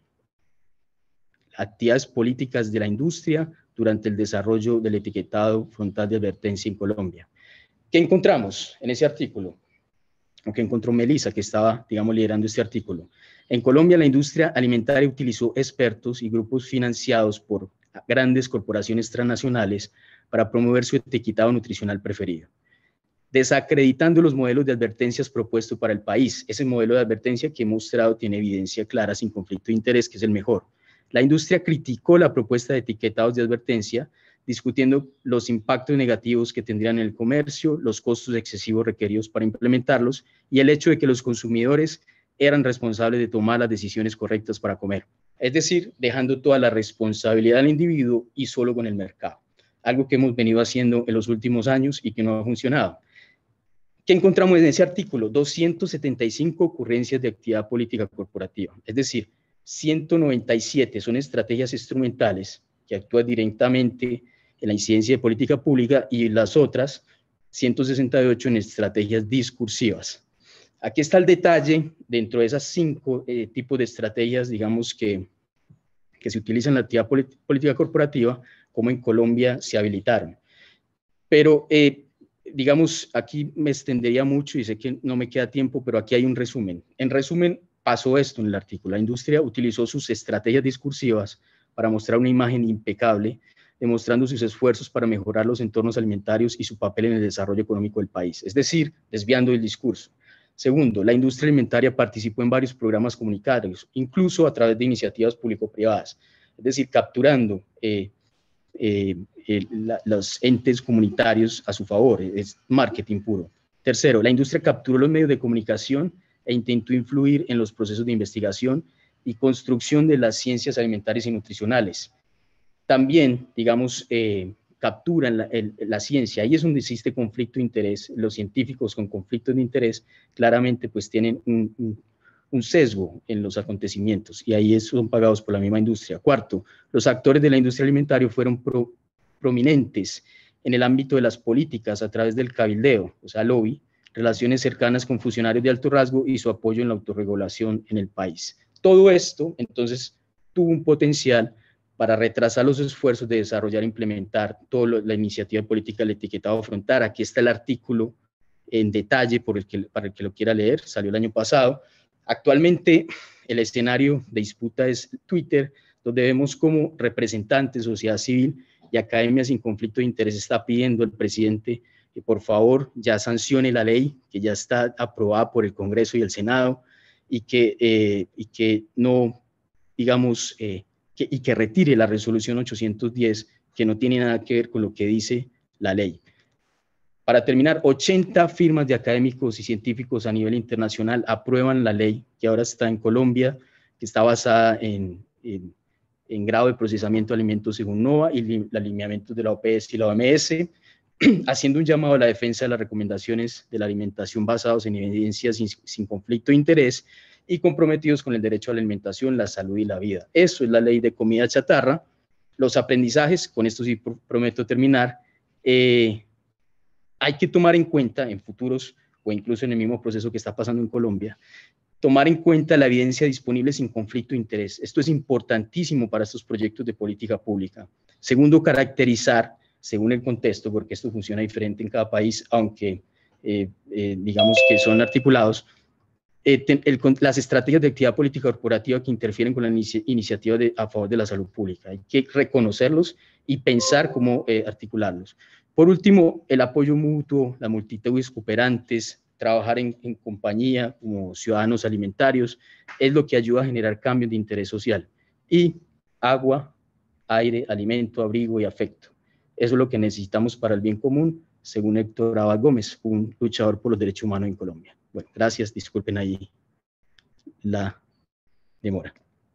actividades políticas de la industria durante el desarrollo del etiquetado frontal de advertencia en Colombia". ¿Qué encontramos en ese artículo? O que encontró Melissa, que estaba, digamos, liderando este artículo. En Colombia, la industria alimentaria utilizó expertos y grupos financiados por grandes corporaciones transnacionales para promover su etiquetado nutricional preferido, desacreditando los modelos de advertencias propuestos para el país. Ese modelo de advertencia que he mostrado tiene evidencia clara, sin conflicto de interés, que es el mejor. La industria criticó la propuesta de etiquetados de advertencia, discutiendo los impactos negativos que tendrían en el comercio, los costos excesivos requeridos para implementarlos y el hecho de que los consumidores eran responsables de tomar las decisiones correctas para comer. Es decir, dejando toda la responsabilidad al individuo y solo con el mercado. Algo que hemos venido haciendo en los últimos años y que no ha funcionado. ¿Qué encontramos en ese artículo? 275 ocurrencias de actividad política corporativa. Es decir, 197 son estrategias instrumentales que actúan directamente en la incidencia de política pública, y las otras 168 en estrategias discursivas. Aquí está el detalle dentro de esas 5 tipos de estrategias, digamos, que se utilizan en la actividad política corporativa, como en Colombia se habilitaron. Pero, digamos, aquí me extendería mucho y sé que no me queda tiempo, pero aquí hay un resumen. En resumen, pasó esto en el artículo. La industria utilizó sus estrategias discursivas para mostrar una imagen impecable, demostrando sus esfuerzos para mejorar los entornos alimentarios y su papel en el desarrollo económico del país, es decir, desviando el discurso. Segundo, la industria alimentaria participó en varios programas comunitarios, incluso a través de iniciativas público-privadas, es decir, capturando los entes comunitarios a su favor. Es marketing puro. Tercero, la industria capturó los medios de comunicación e intentó influir en los procesos de investigación y construcción de las ciencias alimentarias y nutricionales. También, digamos, capturan la ciencia. Ahí es donde existe conflicto de interés. Los científicos con conflictos de interés claramente pues tienen un sesgo en los acontecimientos, y ahí son pagados por la misma industria. Cuarto, los actores de la industria alimentaria fueron prominentes en el ámbito de las políticas a través del cabildeo, o sea, lobby, relaciones cercanas con funcionarios de alto rasgo y su apoyo en la autorregulación en el país. Todo esto, entonces, tuvo un potencial para retrasar los esfuerzos de desarrollar e implementar toda la iniciativa política del etiquetado frontal. Aquí está el artículo en detalle para el que lo quiera leer, salió el año pasado. Actualmente el escenario de disputa es Twitter, donde vemos como representantes, sociedad civil y academia sin conflicto de interés está pidiendo al presidente que por favor ya sancione la ley, que ya está aprobada por el Congreso y el Senado, y que no, digamos, y que retire la resolución 810, que no tiene nada que ver con lo que dice la ley. Para terminar, 80 firmas de académicos y científicos a nivel internacional aprueban la ley que ahora está en Colombia, que está basada en grado de procesamiento de alimentos según NOVA y los alineamientos de la OPS y la OMS, haciendo un llamado a la defensa de las recomendaciones de la alimentación basados en evidencias sin conflicto de interés, y comprometidos con el derecho a la alimentación, la salud y la vida. Eso es la ley de comida chatarra. Los aprendizajes, con esto sí prometo terminar, hay que tomar en cuenta en futuros o incluso en el mismo proceso que está pasando en Colombia, tomar en cuenta la evidencia disponible sin conflicto de interés. Esto es importantísimo para estos proyectos de política pública. Segundo, caracterizar, según el contexto, porque esto funciona diferente en cada país, aunque digamos que son articulados, las estrategias de actividad política corporativa que interfieren con la iniciativa a favor de la salud pública. Hay que reconocerlos y pensar cómo articularlos. Por último, el apoyo mutuo, las multitudes cooperantes, trabajar en compañía como ciudadanos alimentarios, es lo que ayuda a generar cambios de interés social. Y agua, aire, alimento, abrigo y afecto. Eso es lo que necesitamos para el bien común, según Héctor Abad Gómez, un luchador por los derechos humanos en Colombia. Bueno, gracias, disculpen ahí la demora.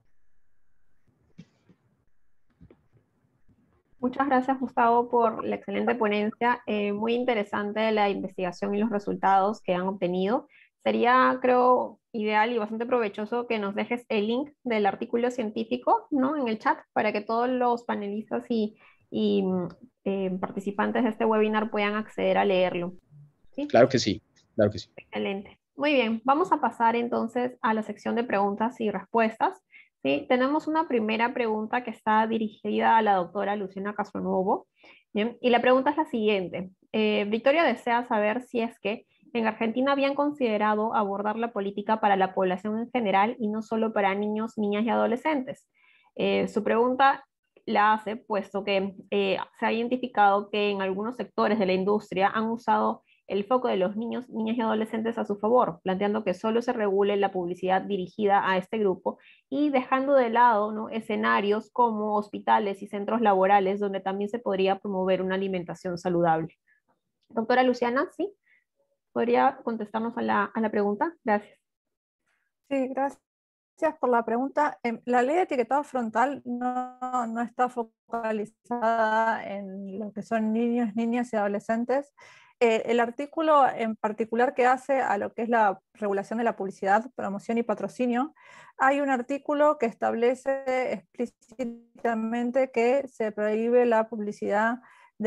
Muchas gracias, Gustavo, por la excelente ponencia. Muy interesante la investigación y los resultados que han obtenido. Sería, creo, ideal y bastante provechoso que nos dejes el link del artículo científico, ¿no?, en el chat para que todos los panelistas y participantes de este webinar puedan acceder a leerlo. ¿Sí? Claro que sí, claro que sí. Excelente. Muy bien, vamos a pasar entonces a la sección de preguntas y respuestas. ¿Sí? Tenemos una primera pregunta que está dirigida a la doctora Luciana Castronuovo. Bien, y la pregunta es la siguiente. Victoria desea saber si es que en Argentina habían considerado abordar la política para la población en general y no solo para niños, niñas y adolescentes. Su pregunta la hace puesto que se ha identificado que en algunos sectores de la industria han usado el foco de los niños, niñas y adolescentes a su favor, planteando que solo se regule la publicidad dirigida a este grupo y dejando de lado, ¿no?, escenarios como hospitales y centros laborales donde también se podría promover una alimentación saludable. Doctora Luciana, ¿sí? ¿Podría contestarnos a la pregunta? Gracias. Sí, gracias por la pregunta. La ley de etiquetado frontal no está focalizada en lo que son niños, niñas y adolescentes. El artículo en particular que hace a lo que es la regulación de la publicidad, promoción y patrocinio, hay un artículo que establece explícitamente que se prohíbe la publicidad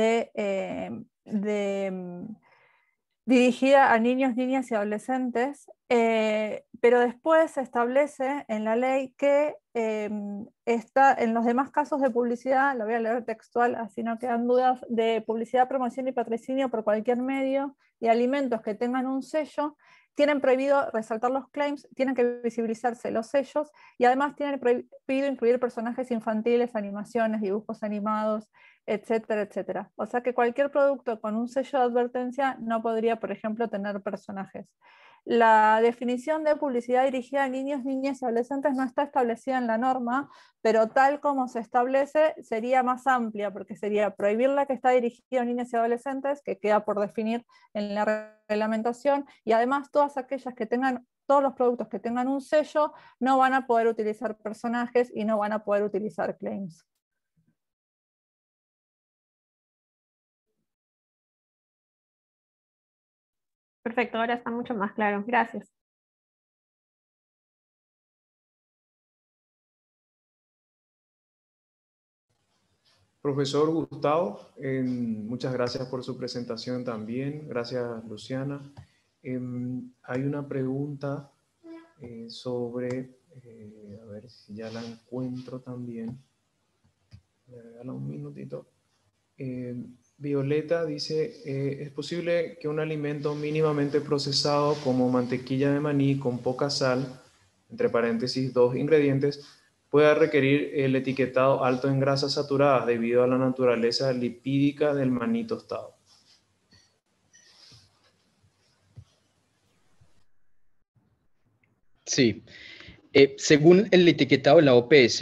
dirigida a niños, niñas y adolescentes, pero después se establece en la ley que en los demás casos de publicidad, lo voy a leer textual, así no quedan dudas, de publicidad, promoción y patrocinio por cualquier medio y alimentos que tengan un sello, tienen prohibido resaltar los claims, tienen que visibilizarse los sellos y además tienen prohibido incluir personajes infantiles, animaciones, dibujos animados, etcétera, etcétera. O sea que cualquier producto con un sello de advertencia no podría, por ejemplo, tener personajes. La definición de publicidad dirigida a niños, niñas y adolescentes no está establecida en la norma, pero tal como se establece sería más amplia, porque sería prohibir la que está dirigida a niños y adolescentes, que queda por definir en la reglamentación, y además todas aquellas que tengan, todos los productos que tengan un sello no van a poder utilizar personajes y no van a poder utilizar claims. Perfecto, ahora está mucho más claro. Gracias. Profesor Gustavo, muchas gracias por su presentación también. Gracias, Luciana. Hay una pregunta sobre, a ver si ya la encuentro también. Me regala un minutito. Violeta dice, ¿es posible que un alimento mínimamente procesado como mantequilla de maní con poca sal, entre paréntesis 2 ingredientes, pueda requerir el etiquetado alto en grasas saturadas debido a la naturaleza lipídica del maní tostado? Sí, según el etiquetado de la OPS,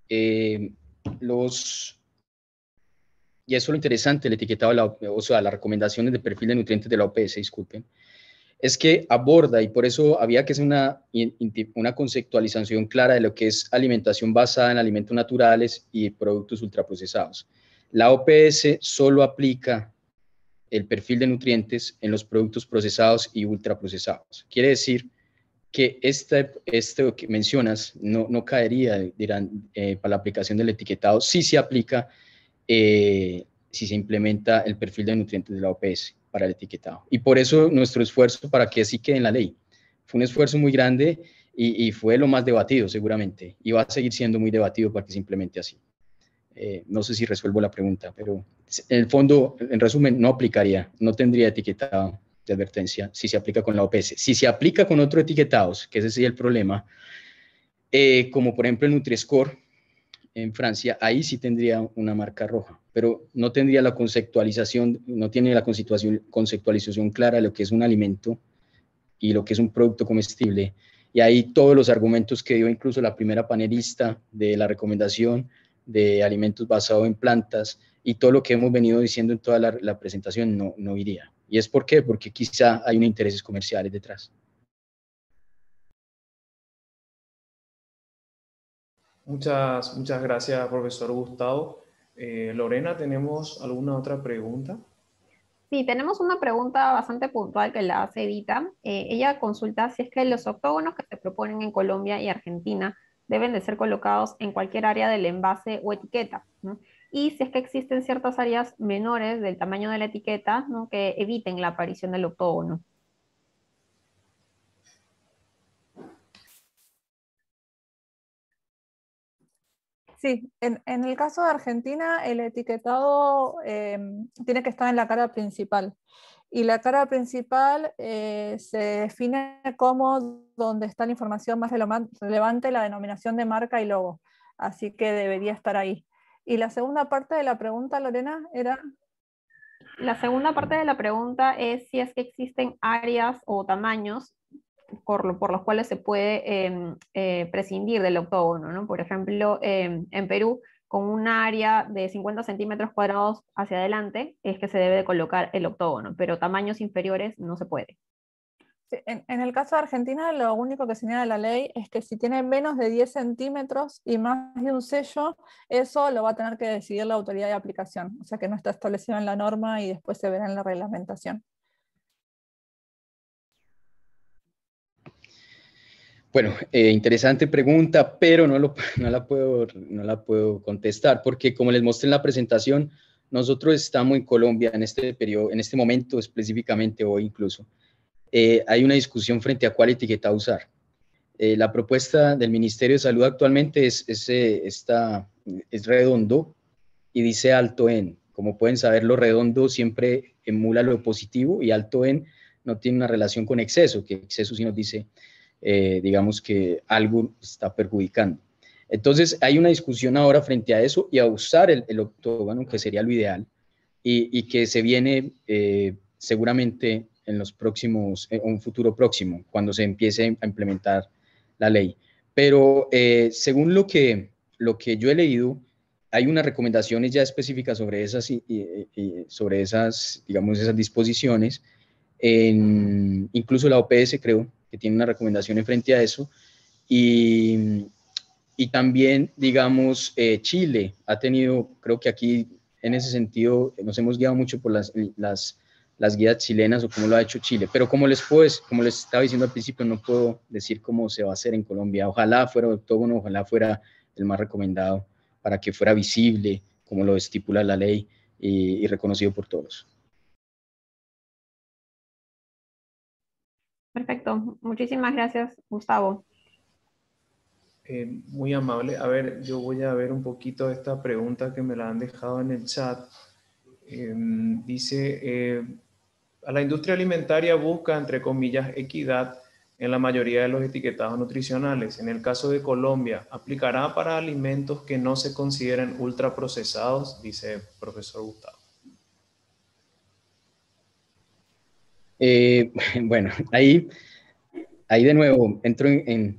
y eso es lo interesante, el etiquetado, o sea, las recomendaciones de perfil de nutrientes de la OPS, disculpen, es que aborda, y por eso había que hacer una conceptualización clara de lo que es alimentación basada en alimentos naturales y productos ultraprocesados. La OPS solo aplica el perfil de nutrientes en los productos procesados y ultraprocesados. Quiere decir que esto que mencionas no caería, dirán, para la aplicación del etiquetado, si se aplica, si se implementa el perfil de nutrientes de la OPS para el etiquetado. Y por eso nuestro esfuerzo para que sí quede en la ley. Fue un esfuerzo muy grande y fue lo más debatido seguramente, y va a seguir siendo muy debatido para que se implemente así. No sé si resuelvo la pregunta, pero en el fondo, en resumen, no aplicaría, no tendría etiquetado de advertencia si se aplica con la OPS. Si se aplica con otros etiquetados, que ese sería el problema, como por ejemplo el Nutri-Score en Francia, ahí sí tendría una marca roja, pero no tendría la conceptualización, no tiene la conceptualización clara de lo que es un alimento y lo que es un producto comestible. Y ahí todos los argumentos que dio incluso la primera panelista de la recomendación de alimentos basados en plantas y todo lo que hemos venido diciendo en toda la presentación no iría. ¿Y es por qué? Porque quizá hay unos intereses comerciales detrás. Muchas gracias, profesor Gustavo. Lorena, ¿tenemos alguna otra pregunta? Sí, tenemos una pregunta bastante puntual que la hace Evita. Ella consulta si es que los octógonos que se proponen en Colombia y Argentina deben de ser colocados en cualquier área del envase o etiqueta, ¿no? Y si es que existen ciertas áreas menores del tamaño de la etiqueta, ¿no?, que eviten la aparición del octógono. Sí, en el caso de Argentina, el etiquetado tiene que estar en la cara principal. Y la cara principal se define como donde está la información más relevante, la denominación de marca y logo. Así que debería estar ahí. Y la segunda parte de la pregunta, Lorena, era... La segunda parte de la pregunta es si es que existen áreas o tamaños por los cuales se puede prescindir del octógono, ¿no? Por ejemplo, en Perú, con un área de 50 centímetros cuadrados hacia adelante, es que se debe de colocar el octógono, pero tamaños inferiores no se puede. En el caso de Argentina, lo único que señala la ley es que si tiene menos de 10 centímetros y más de un sello, eso lo va a tener que decidir la autoridad de aplicación. O sea que no está establecido en la norma y después se verá en la reglamentación. Bueno, interesante pregunta, pero no la puedo contestar, porque como les mostré en la presentación, nosotros estamos en Colombia en este periodo, en este momento específicamente, hoy incluso. Hay una discusión frente a cuál etiqueta usar. La propuesta del Ministerio de Salud actualmente es redondo y dice alto en. Como pueden saber, lo redondo siempre emula lo positivo y alto en no tiene una relación con exceso, que exceso sí nos dice, digamos que algo está perjudicando. Entonces, hay una discusión ahora frente a eso y a usar el octógono, que sería lo ideal, y que se viene seguramente en los próximos, en un futuro próximo, cuando se empiece a implementar la ley. Pero según lo que yo he leído, hay unas recomendaciones ya específicas sobre esas, digamos, esas disposiciones. Incluso la OPS creo que tiene una recomendación en frente a eso. Y también, digamos, Chile ha tenido, creo que aquí en ese sentido nos hemos guiado mucho por las guías chilenas o cómo lo ha hecho Chile, pero como les estaba diciendo al principio, no puedo decir cómo se va a hacer en Colombia. Ojalá fuera octógono, ojalá fuera el más recomendado para que fuera visible, como lo estipula la ley y reconocido por todos. Perfecto, muchísimas gracias, Gustavo. Muy amable. A ver, yo voy a ver un poquito esta pregunta que me la han dejado en el chat. Dice, a la industria alimentaria busca, entre comillas, equidad en la mayoría de los etiquetados nutricionales. En el caso de Colombia, ¿aplicará para alimentos que no se consideren ultraprocesados? Dice el profesor Gustavo. Bueno, ahí de nuevo entro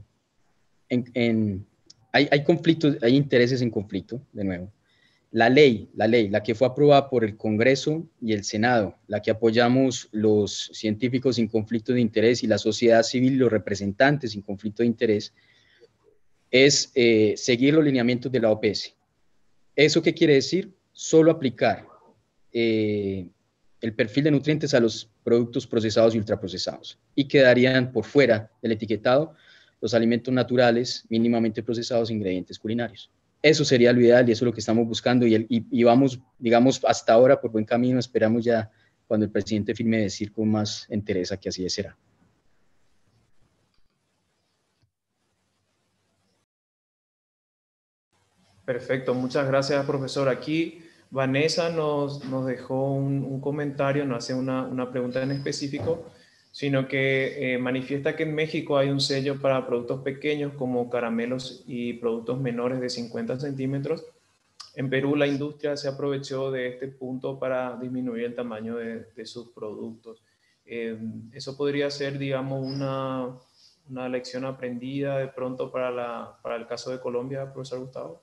hay conflictos, hay intereses en conflicto, de nuevo. La ley, la que fue aprobada por el Congreso y el Senado, la que apoyamos los científicos sin conflicto de interés y la sociedad civil, los representantes sin conflicto de interés, es seguir los lineamientos de la OPS. ¿Eso qué quiere decir? Solo aplicar el perfil de nutrientes a los productos procesados y ultraprocesados, y quedarían por fuera del etiquetado los alimentos naturales, mínimamente procesados, ingredientes culinarios. Eso sería lo ideal y eso es lo que estamos buscando y vamos, digamos, hasta ahora por buen camino. Esperamos ya cuando el presidente firme decir con más entereza que así será. Perfecto, muchas gracias, profesor. Aquí Vanessa nos dejó un comentario, no hace una pregunta en específico, sino que manifiesta que en México hay un sello para productos pequeños como caramelos y productos menores de 50 centímetros. En Perú la industria se aprovechó de este punto para disminuir el tamaño de sus productos. Eso podría ser, digamos, una lección aprendida de pronto para el caso de Colombia, profesor Gustavo.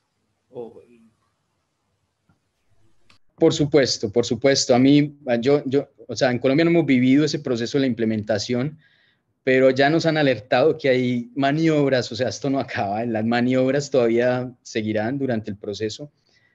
Por supuesto, por supuesto. A mí, o sea, en Colombia no hemos vivido ese proceso de la implementación, pero ya nos han alertado que hay maniobras, o sea, esto no acaba, las maniobras todavía seguirán durante el proceso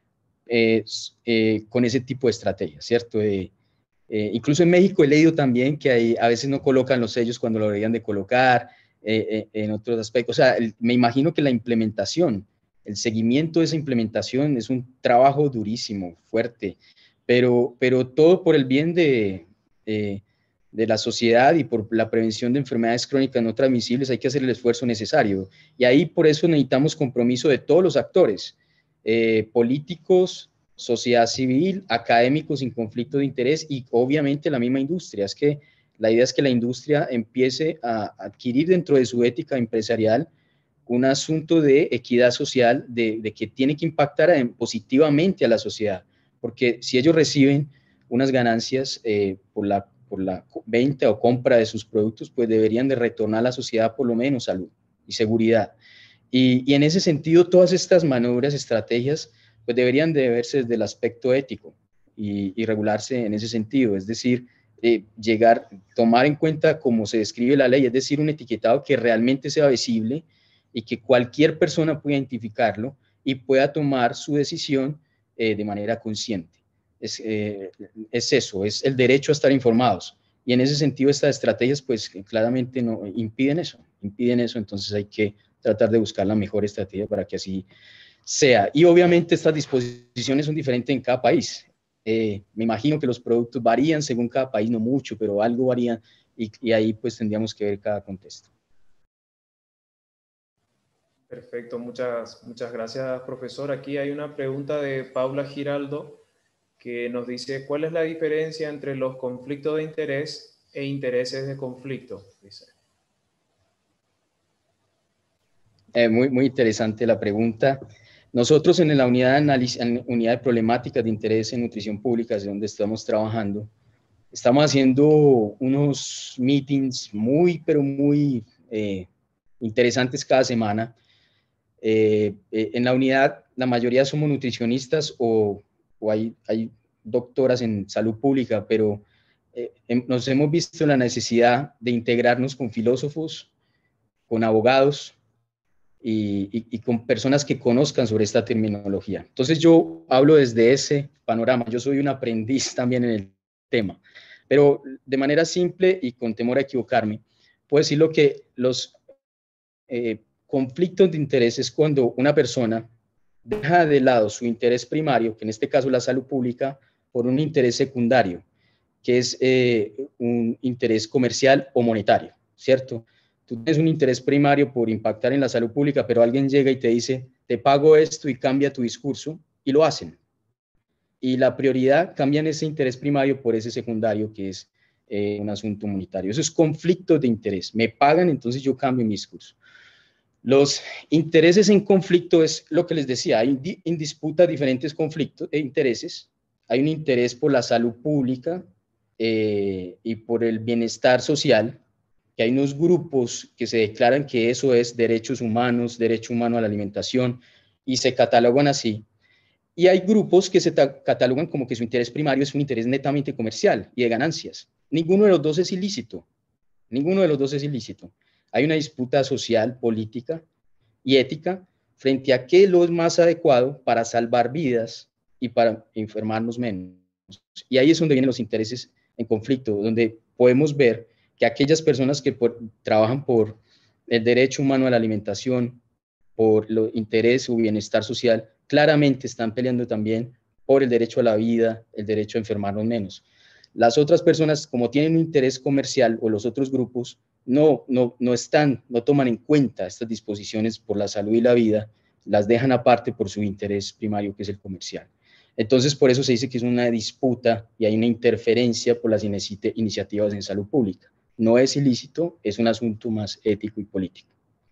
con ese tipo de estrategias, ¿cierto? Incluso en México he leído también que a veces no colocan los sellos cuando lo deberían de colocar, en otros aspectos. O sea, me imagino que la implementación, el seguimiento de esa implementación es un trabajo durísimo, fuerte, pero todo por el bien de la sociedad y por la prevención de enfermedades crónicas no transmisibles hay que hacer el esfuerzo necesario. Y ahí por eso necesitamos compromiso de todos los actores, políticos, sociedad civil, académicos sin conflicto de interés y obviamente la misma industria. Es que la idea es que la industria empiece a adquirir dentro de su ética empresarial un asunto de equidad social, de que tiene que impactar positivamente a la sociedad, porque si ellos reciben unas ganancias por la venta o compra de sus productos, pues deberían de retornar a la sociedad por lo menos salud y seguridad. Y en ese sentido, todas estas maniobras, estrategias, pues deberían de verse desde el aspecto ético y regularse en ese sentido, es decir, tomar en cuenta cómo se describe la ley, es decir, un etiquetado que realmente sea visible y que cualquier persona pueda identificarlo y pueda tomar su decisión de manera consciente. Es eso, es el derecho a estar informados. Y en ese sentido, estas estrategias, pues claramente no impiden eso, entonces hay que tratar de buscar la mejor estrategia para que así sea. Y obviamente estas disposiciones son diferentes en cada país. Me imagino que los productos varían según cada país, no mucho, pero algo varían y ahí pues tendríamos que ver cada contexto. Perfecto, muchas gracias, profesor. Aquí hay una pregunta de Paula Giraldo que nos dice, ¿cuál es la diferencia entre los conflictos de interés e intereses de conflicto? Dice. Muy interesante la pregunta. Nosotros en la unidad de problemáticas de interés en nutrición pública, es donde estamos trabajando, estamos haciendo unos meetings pero muy interesantes cada semana. En la unidad, la mayoría somos nutricionistas o hay doctoras en salud pública, pero nos hemos visto la necesidad de integrarnos con filósofos, con abogados y con personas que conozcan sobre esta terminología. Entonces yo hablo desde ese panorama. Yo soy un aprendiz también en el tema, pero de manera simple y con temor a equivocarme, puedo decir lo que los conflictos de interés es cuando una persona deja de lado su interés primario, que en este caso la salud pública, por un interés secundario, que es un interés comercial o monetario, ¿cierto? Tú tienes un interés primario por impactar en la salud pública, pero alguien llega y te dice, te pago esto y cambia tu discurso, y lo hacen. Y la prioridad cambian ese interés primario por ese secundario, que es un asunto monetario. Eso es conflicto de interés. Me pagan, entonces yo cambio mi discurso. Los intereses en conflicto es lo que les decía, hay en disputa diferentes conflictos e intereses. Hay un interés por la salud pública y por el bienestar social, que hay unos grupos que se declaran que eso es derechos humanos, derecho humano a la alimentación, y se catalogan así. Y hay grupos que se catalogan como que su interés primario es un interés netamente comercial y de ganancias. Ninguno de los dos es ilícito. Ninguno de los dos es ilícito. Hay una disputa social, política y ética frente a qué es lo más adecuado para salvar vidas y para enfermarnos menos. Y ahí es donde vienen los intereses en conflicto, donde podemos ver que aquellas personas que trabajan por el derecho humano a la alimentación, por el interés o bienestar social, claramente están peleando también por el derecho a la vida, el derecho a enfermarnos menos. Las otras personas, como tienen un interés comercial, o los otros grupos, no toman en cuenta estas disposiciones por la salud y la vida, las dejan aparte por su interés primario, que es el comercial. Entonces, por eso se dice que es una disputa y hay una interferencia por las iniciativas en salud pública. No es ilícito, es un asunto más ético y político.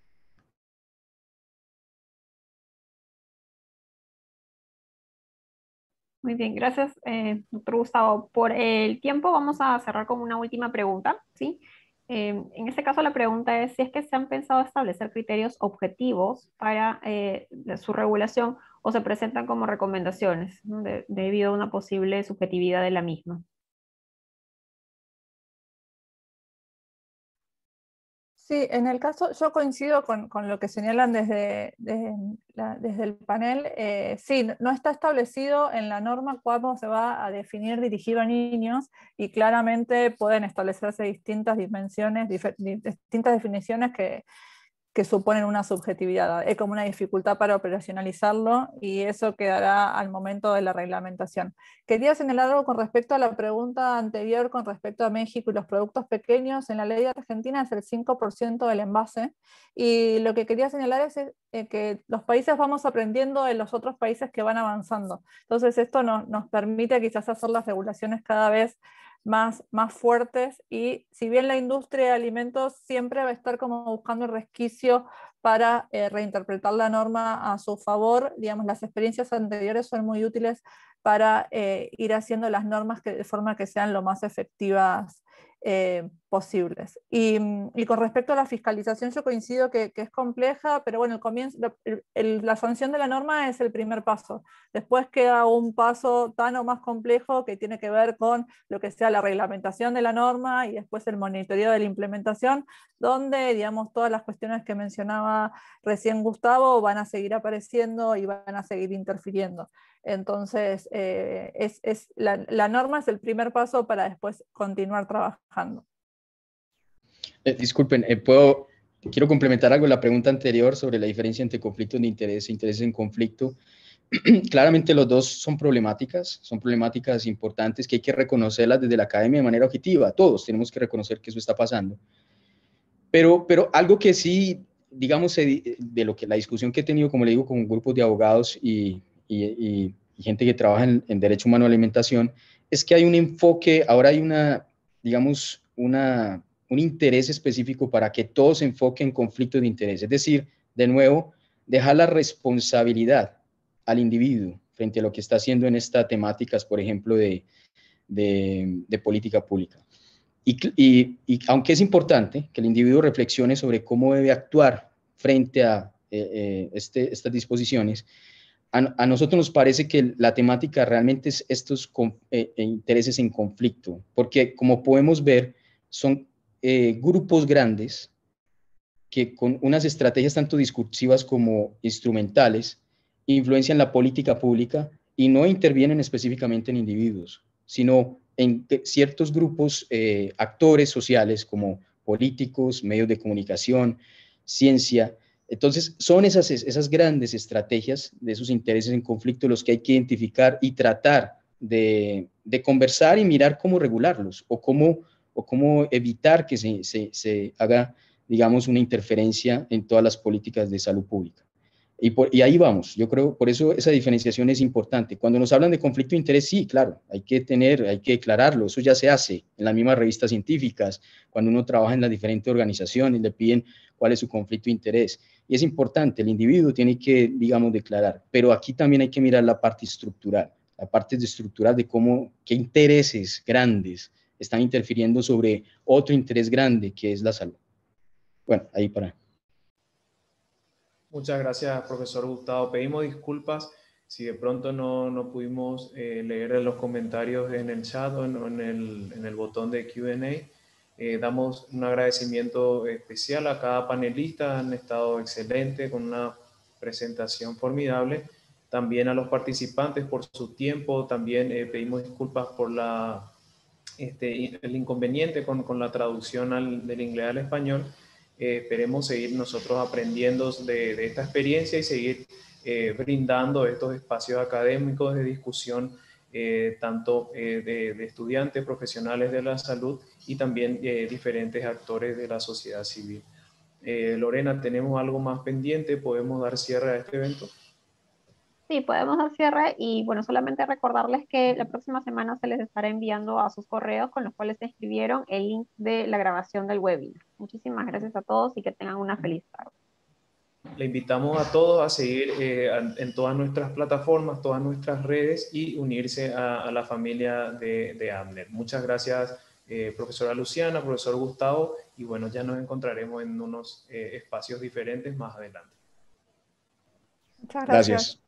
Muy bien, gracias, doctor Gustavo. Por el tiempo vamos a cerrar con una última pregunta, ¿sí? En este caso la pregunta es si es que se han pensado establecer criterios objetivos para su regulación o se presentan como recomendaciones, ¿no? Debido a una posible subjetividad de la misma. Sí, en el caso, yo coincido con lo que señalan desde el panel. Sí, no está establecido en la norma cuándo se va a definir dirigido a niños, y claramente pueden establecerse distintas dimensiones, distintas definiciones que suponen una subjetividad. Es como una dificultad para operacionalizarlo, y eso quedará al momento de la reglamentación. Quería señalar algo con respecto a la pregunta anterior con respecto a México y los productos pequeños. En la ley argentina es el 5% del envase, y lo que quería señalar es que los países vamos aprendiendo de los otros países que van avanzando. Entonces esto nos permite quizás hacer las regulaciones cada vez más fuertes, y si bien la industria de alimentos siempre va a estar como buscando el resquicio para reinterpretar la norma a su favor, digamos, las experiencias anteriores son muy útiles para ir haciendo las normas de forma que sean lo más efectivas posibles. Y con respecto a la fiscalización, yo coincido que es compleja, pero bueno, la sanción de la norma es el primer paso. Después queda un paso tan o más complejo que tiene que ver con lo que sea la reglamentación de la norma y después el monitoreo de la implementación, donde, digamos, todas las cuestiones que mencionaba recién Gustavo van a seguir apareciendo y van a seguir interfiriendo. Entonces, la norma es el primer paso para después continuar trabajando. Disculpen, quiero complementar algo, la pregunta anterior sobre la diferencia entre conflictos de interés e intereses en conflicto. Claramente los dos son problemáticas importantes que hay que reconocerlas desde la academia de manera objetiva. Todos tenemos que reconocer que eso está pasando. Pero algo que sí, digamos, de lo que la discusión que he tenido, como le digo, con grupos de abogados y gente que trabaja en derecho humano a la alimentación, es que hay un enfoque, ahora hay un interés específico para que todo se enfoque en conflictos de interés. Es decir, de nuevo, dejar la responsabilidad al individuo frente a lo que está haciendo en estas temáticas, por ejemplo, de política pública. Y aunque es importante que el individuo reflexione sobre cómo debe actuar frente a estas disposiciones, a nosotros nos parece que la temática realmente es estos intereses en conflicto, porque como podemos ver, son grupos grandes que con unas estrategias tanto discursivas como instrumentales influencian la política pública y no intervienen específicamente en individuos, sino en ciertos grupos, actores sociales como políticos, medios de comunicación, ciencia. Entonces, son esas grandes estrategias de esos intereses en conflicto los que hay que identificar y tratar de conversar y mirar cómo regularlos o cómo evitar que se haga, digamos, una interferencia en todas las políticas de salud pública. Y ahí vamos, yo creo, por eso esa diferenciación es importante. Cuando nos hablan de conflicto de interés, sí, claro, hay que declararlo, eso ya se hace en las mismas revistas científicas, cuando uno trabaja en las diferentes organizaciones, le piden cuál es su conflicto de interés. Y es importante, el individuo tiene que, digamos, declarar, pero aquí también hay que mirar la parte estructural de qué intereses grandes están interfiriendo sobre otro interés grande, que es la salud. Bueno, ahí para. Muchas gracias, profesor Gustavo. Pedimos disculpas si de pronto no pudimos leer los comentarios en el chat o en el botón de Q&A. Damos un agradecimiento especial a cada panelista, han estado excelentes con una presentación formidable. también a los participantes por su tiempo. También pedimos disculpas por el inconveniente con la traducción del inglés al español. Esperemos seguir nosotros aprendiendo de esta experiencia y seguir brindando estos espacios académicos de discusión, tanto de estudiantes, profesionales de la salud y también diferentes actores de la sociedad civil. Lorena, ¿tenemos algo más pendiente? ¿Podemos dar cierre a este evento? Sí, podemos dar cierre y bueno, solamente recordarles que la próxima semana se les estará enviando a sus correos con los cuales se inscribieron el link de la grabación del webinar. Muchísimas gracias a todos y que tengan una feliz tarde. Le invitamos a todos a seguir en todas nuestras plataformas, todas nuestras redes y unirse a la familia de AMNET. Muchas gracias, profesora Luciana, profesor Gustavo, y bueno, ya nos encontraremos en unos espacios diferentes más adelante. Muchas gracias.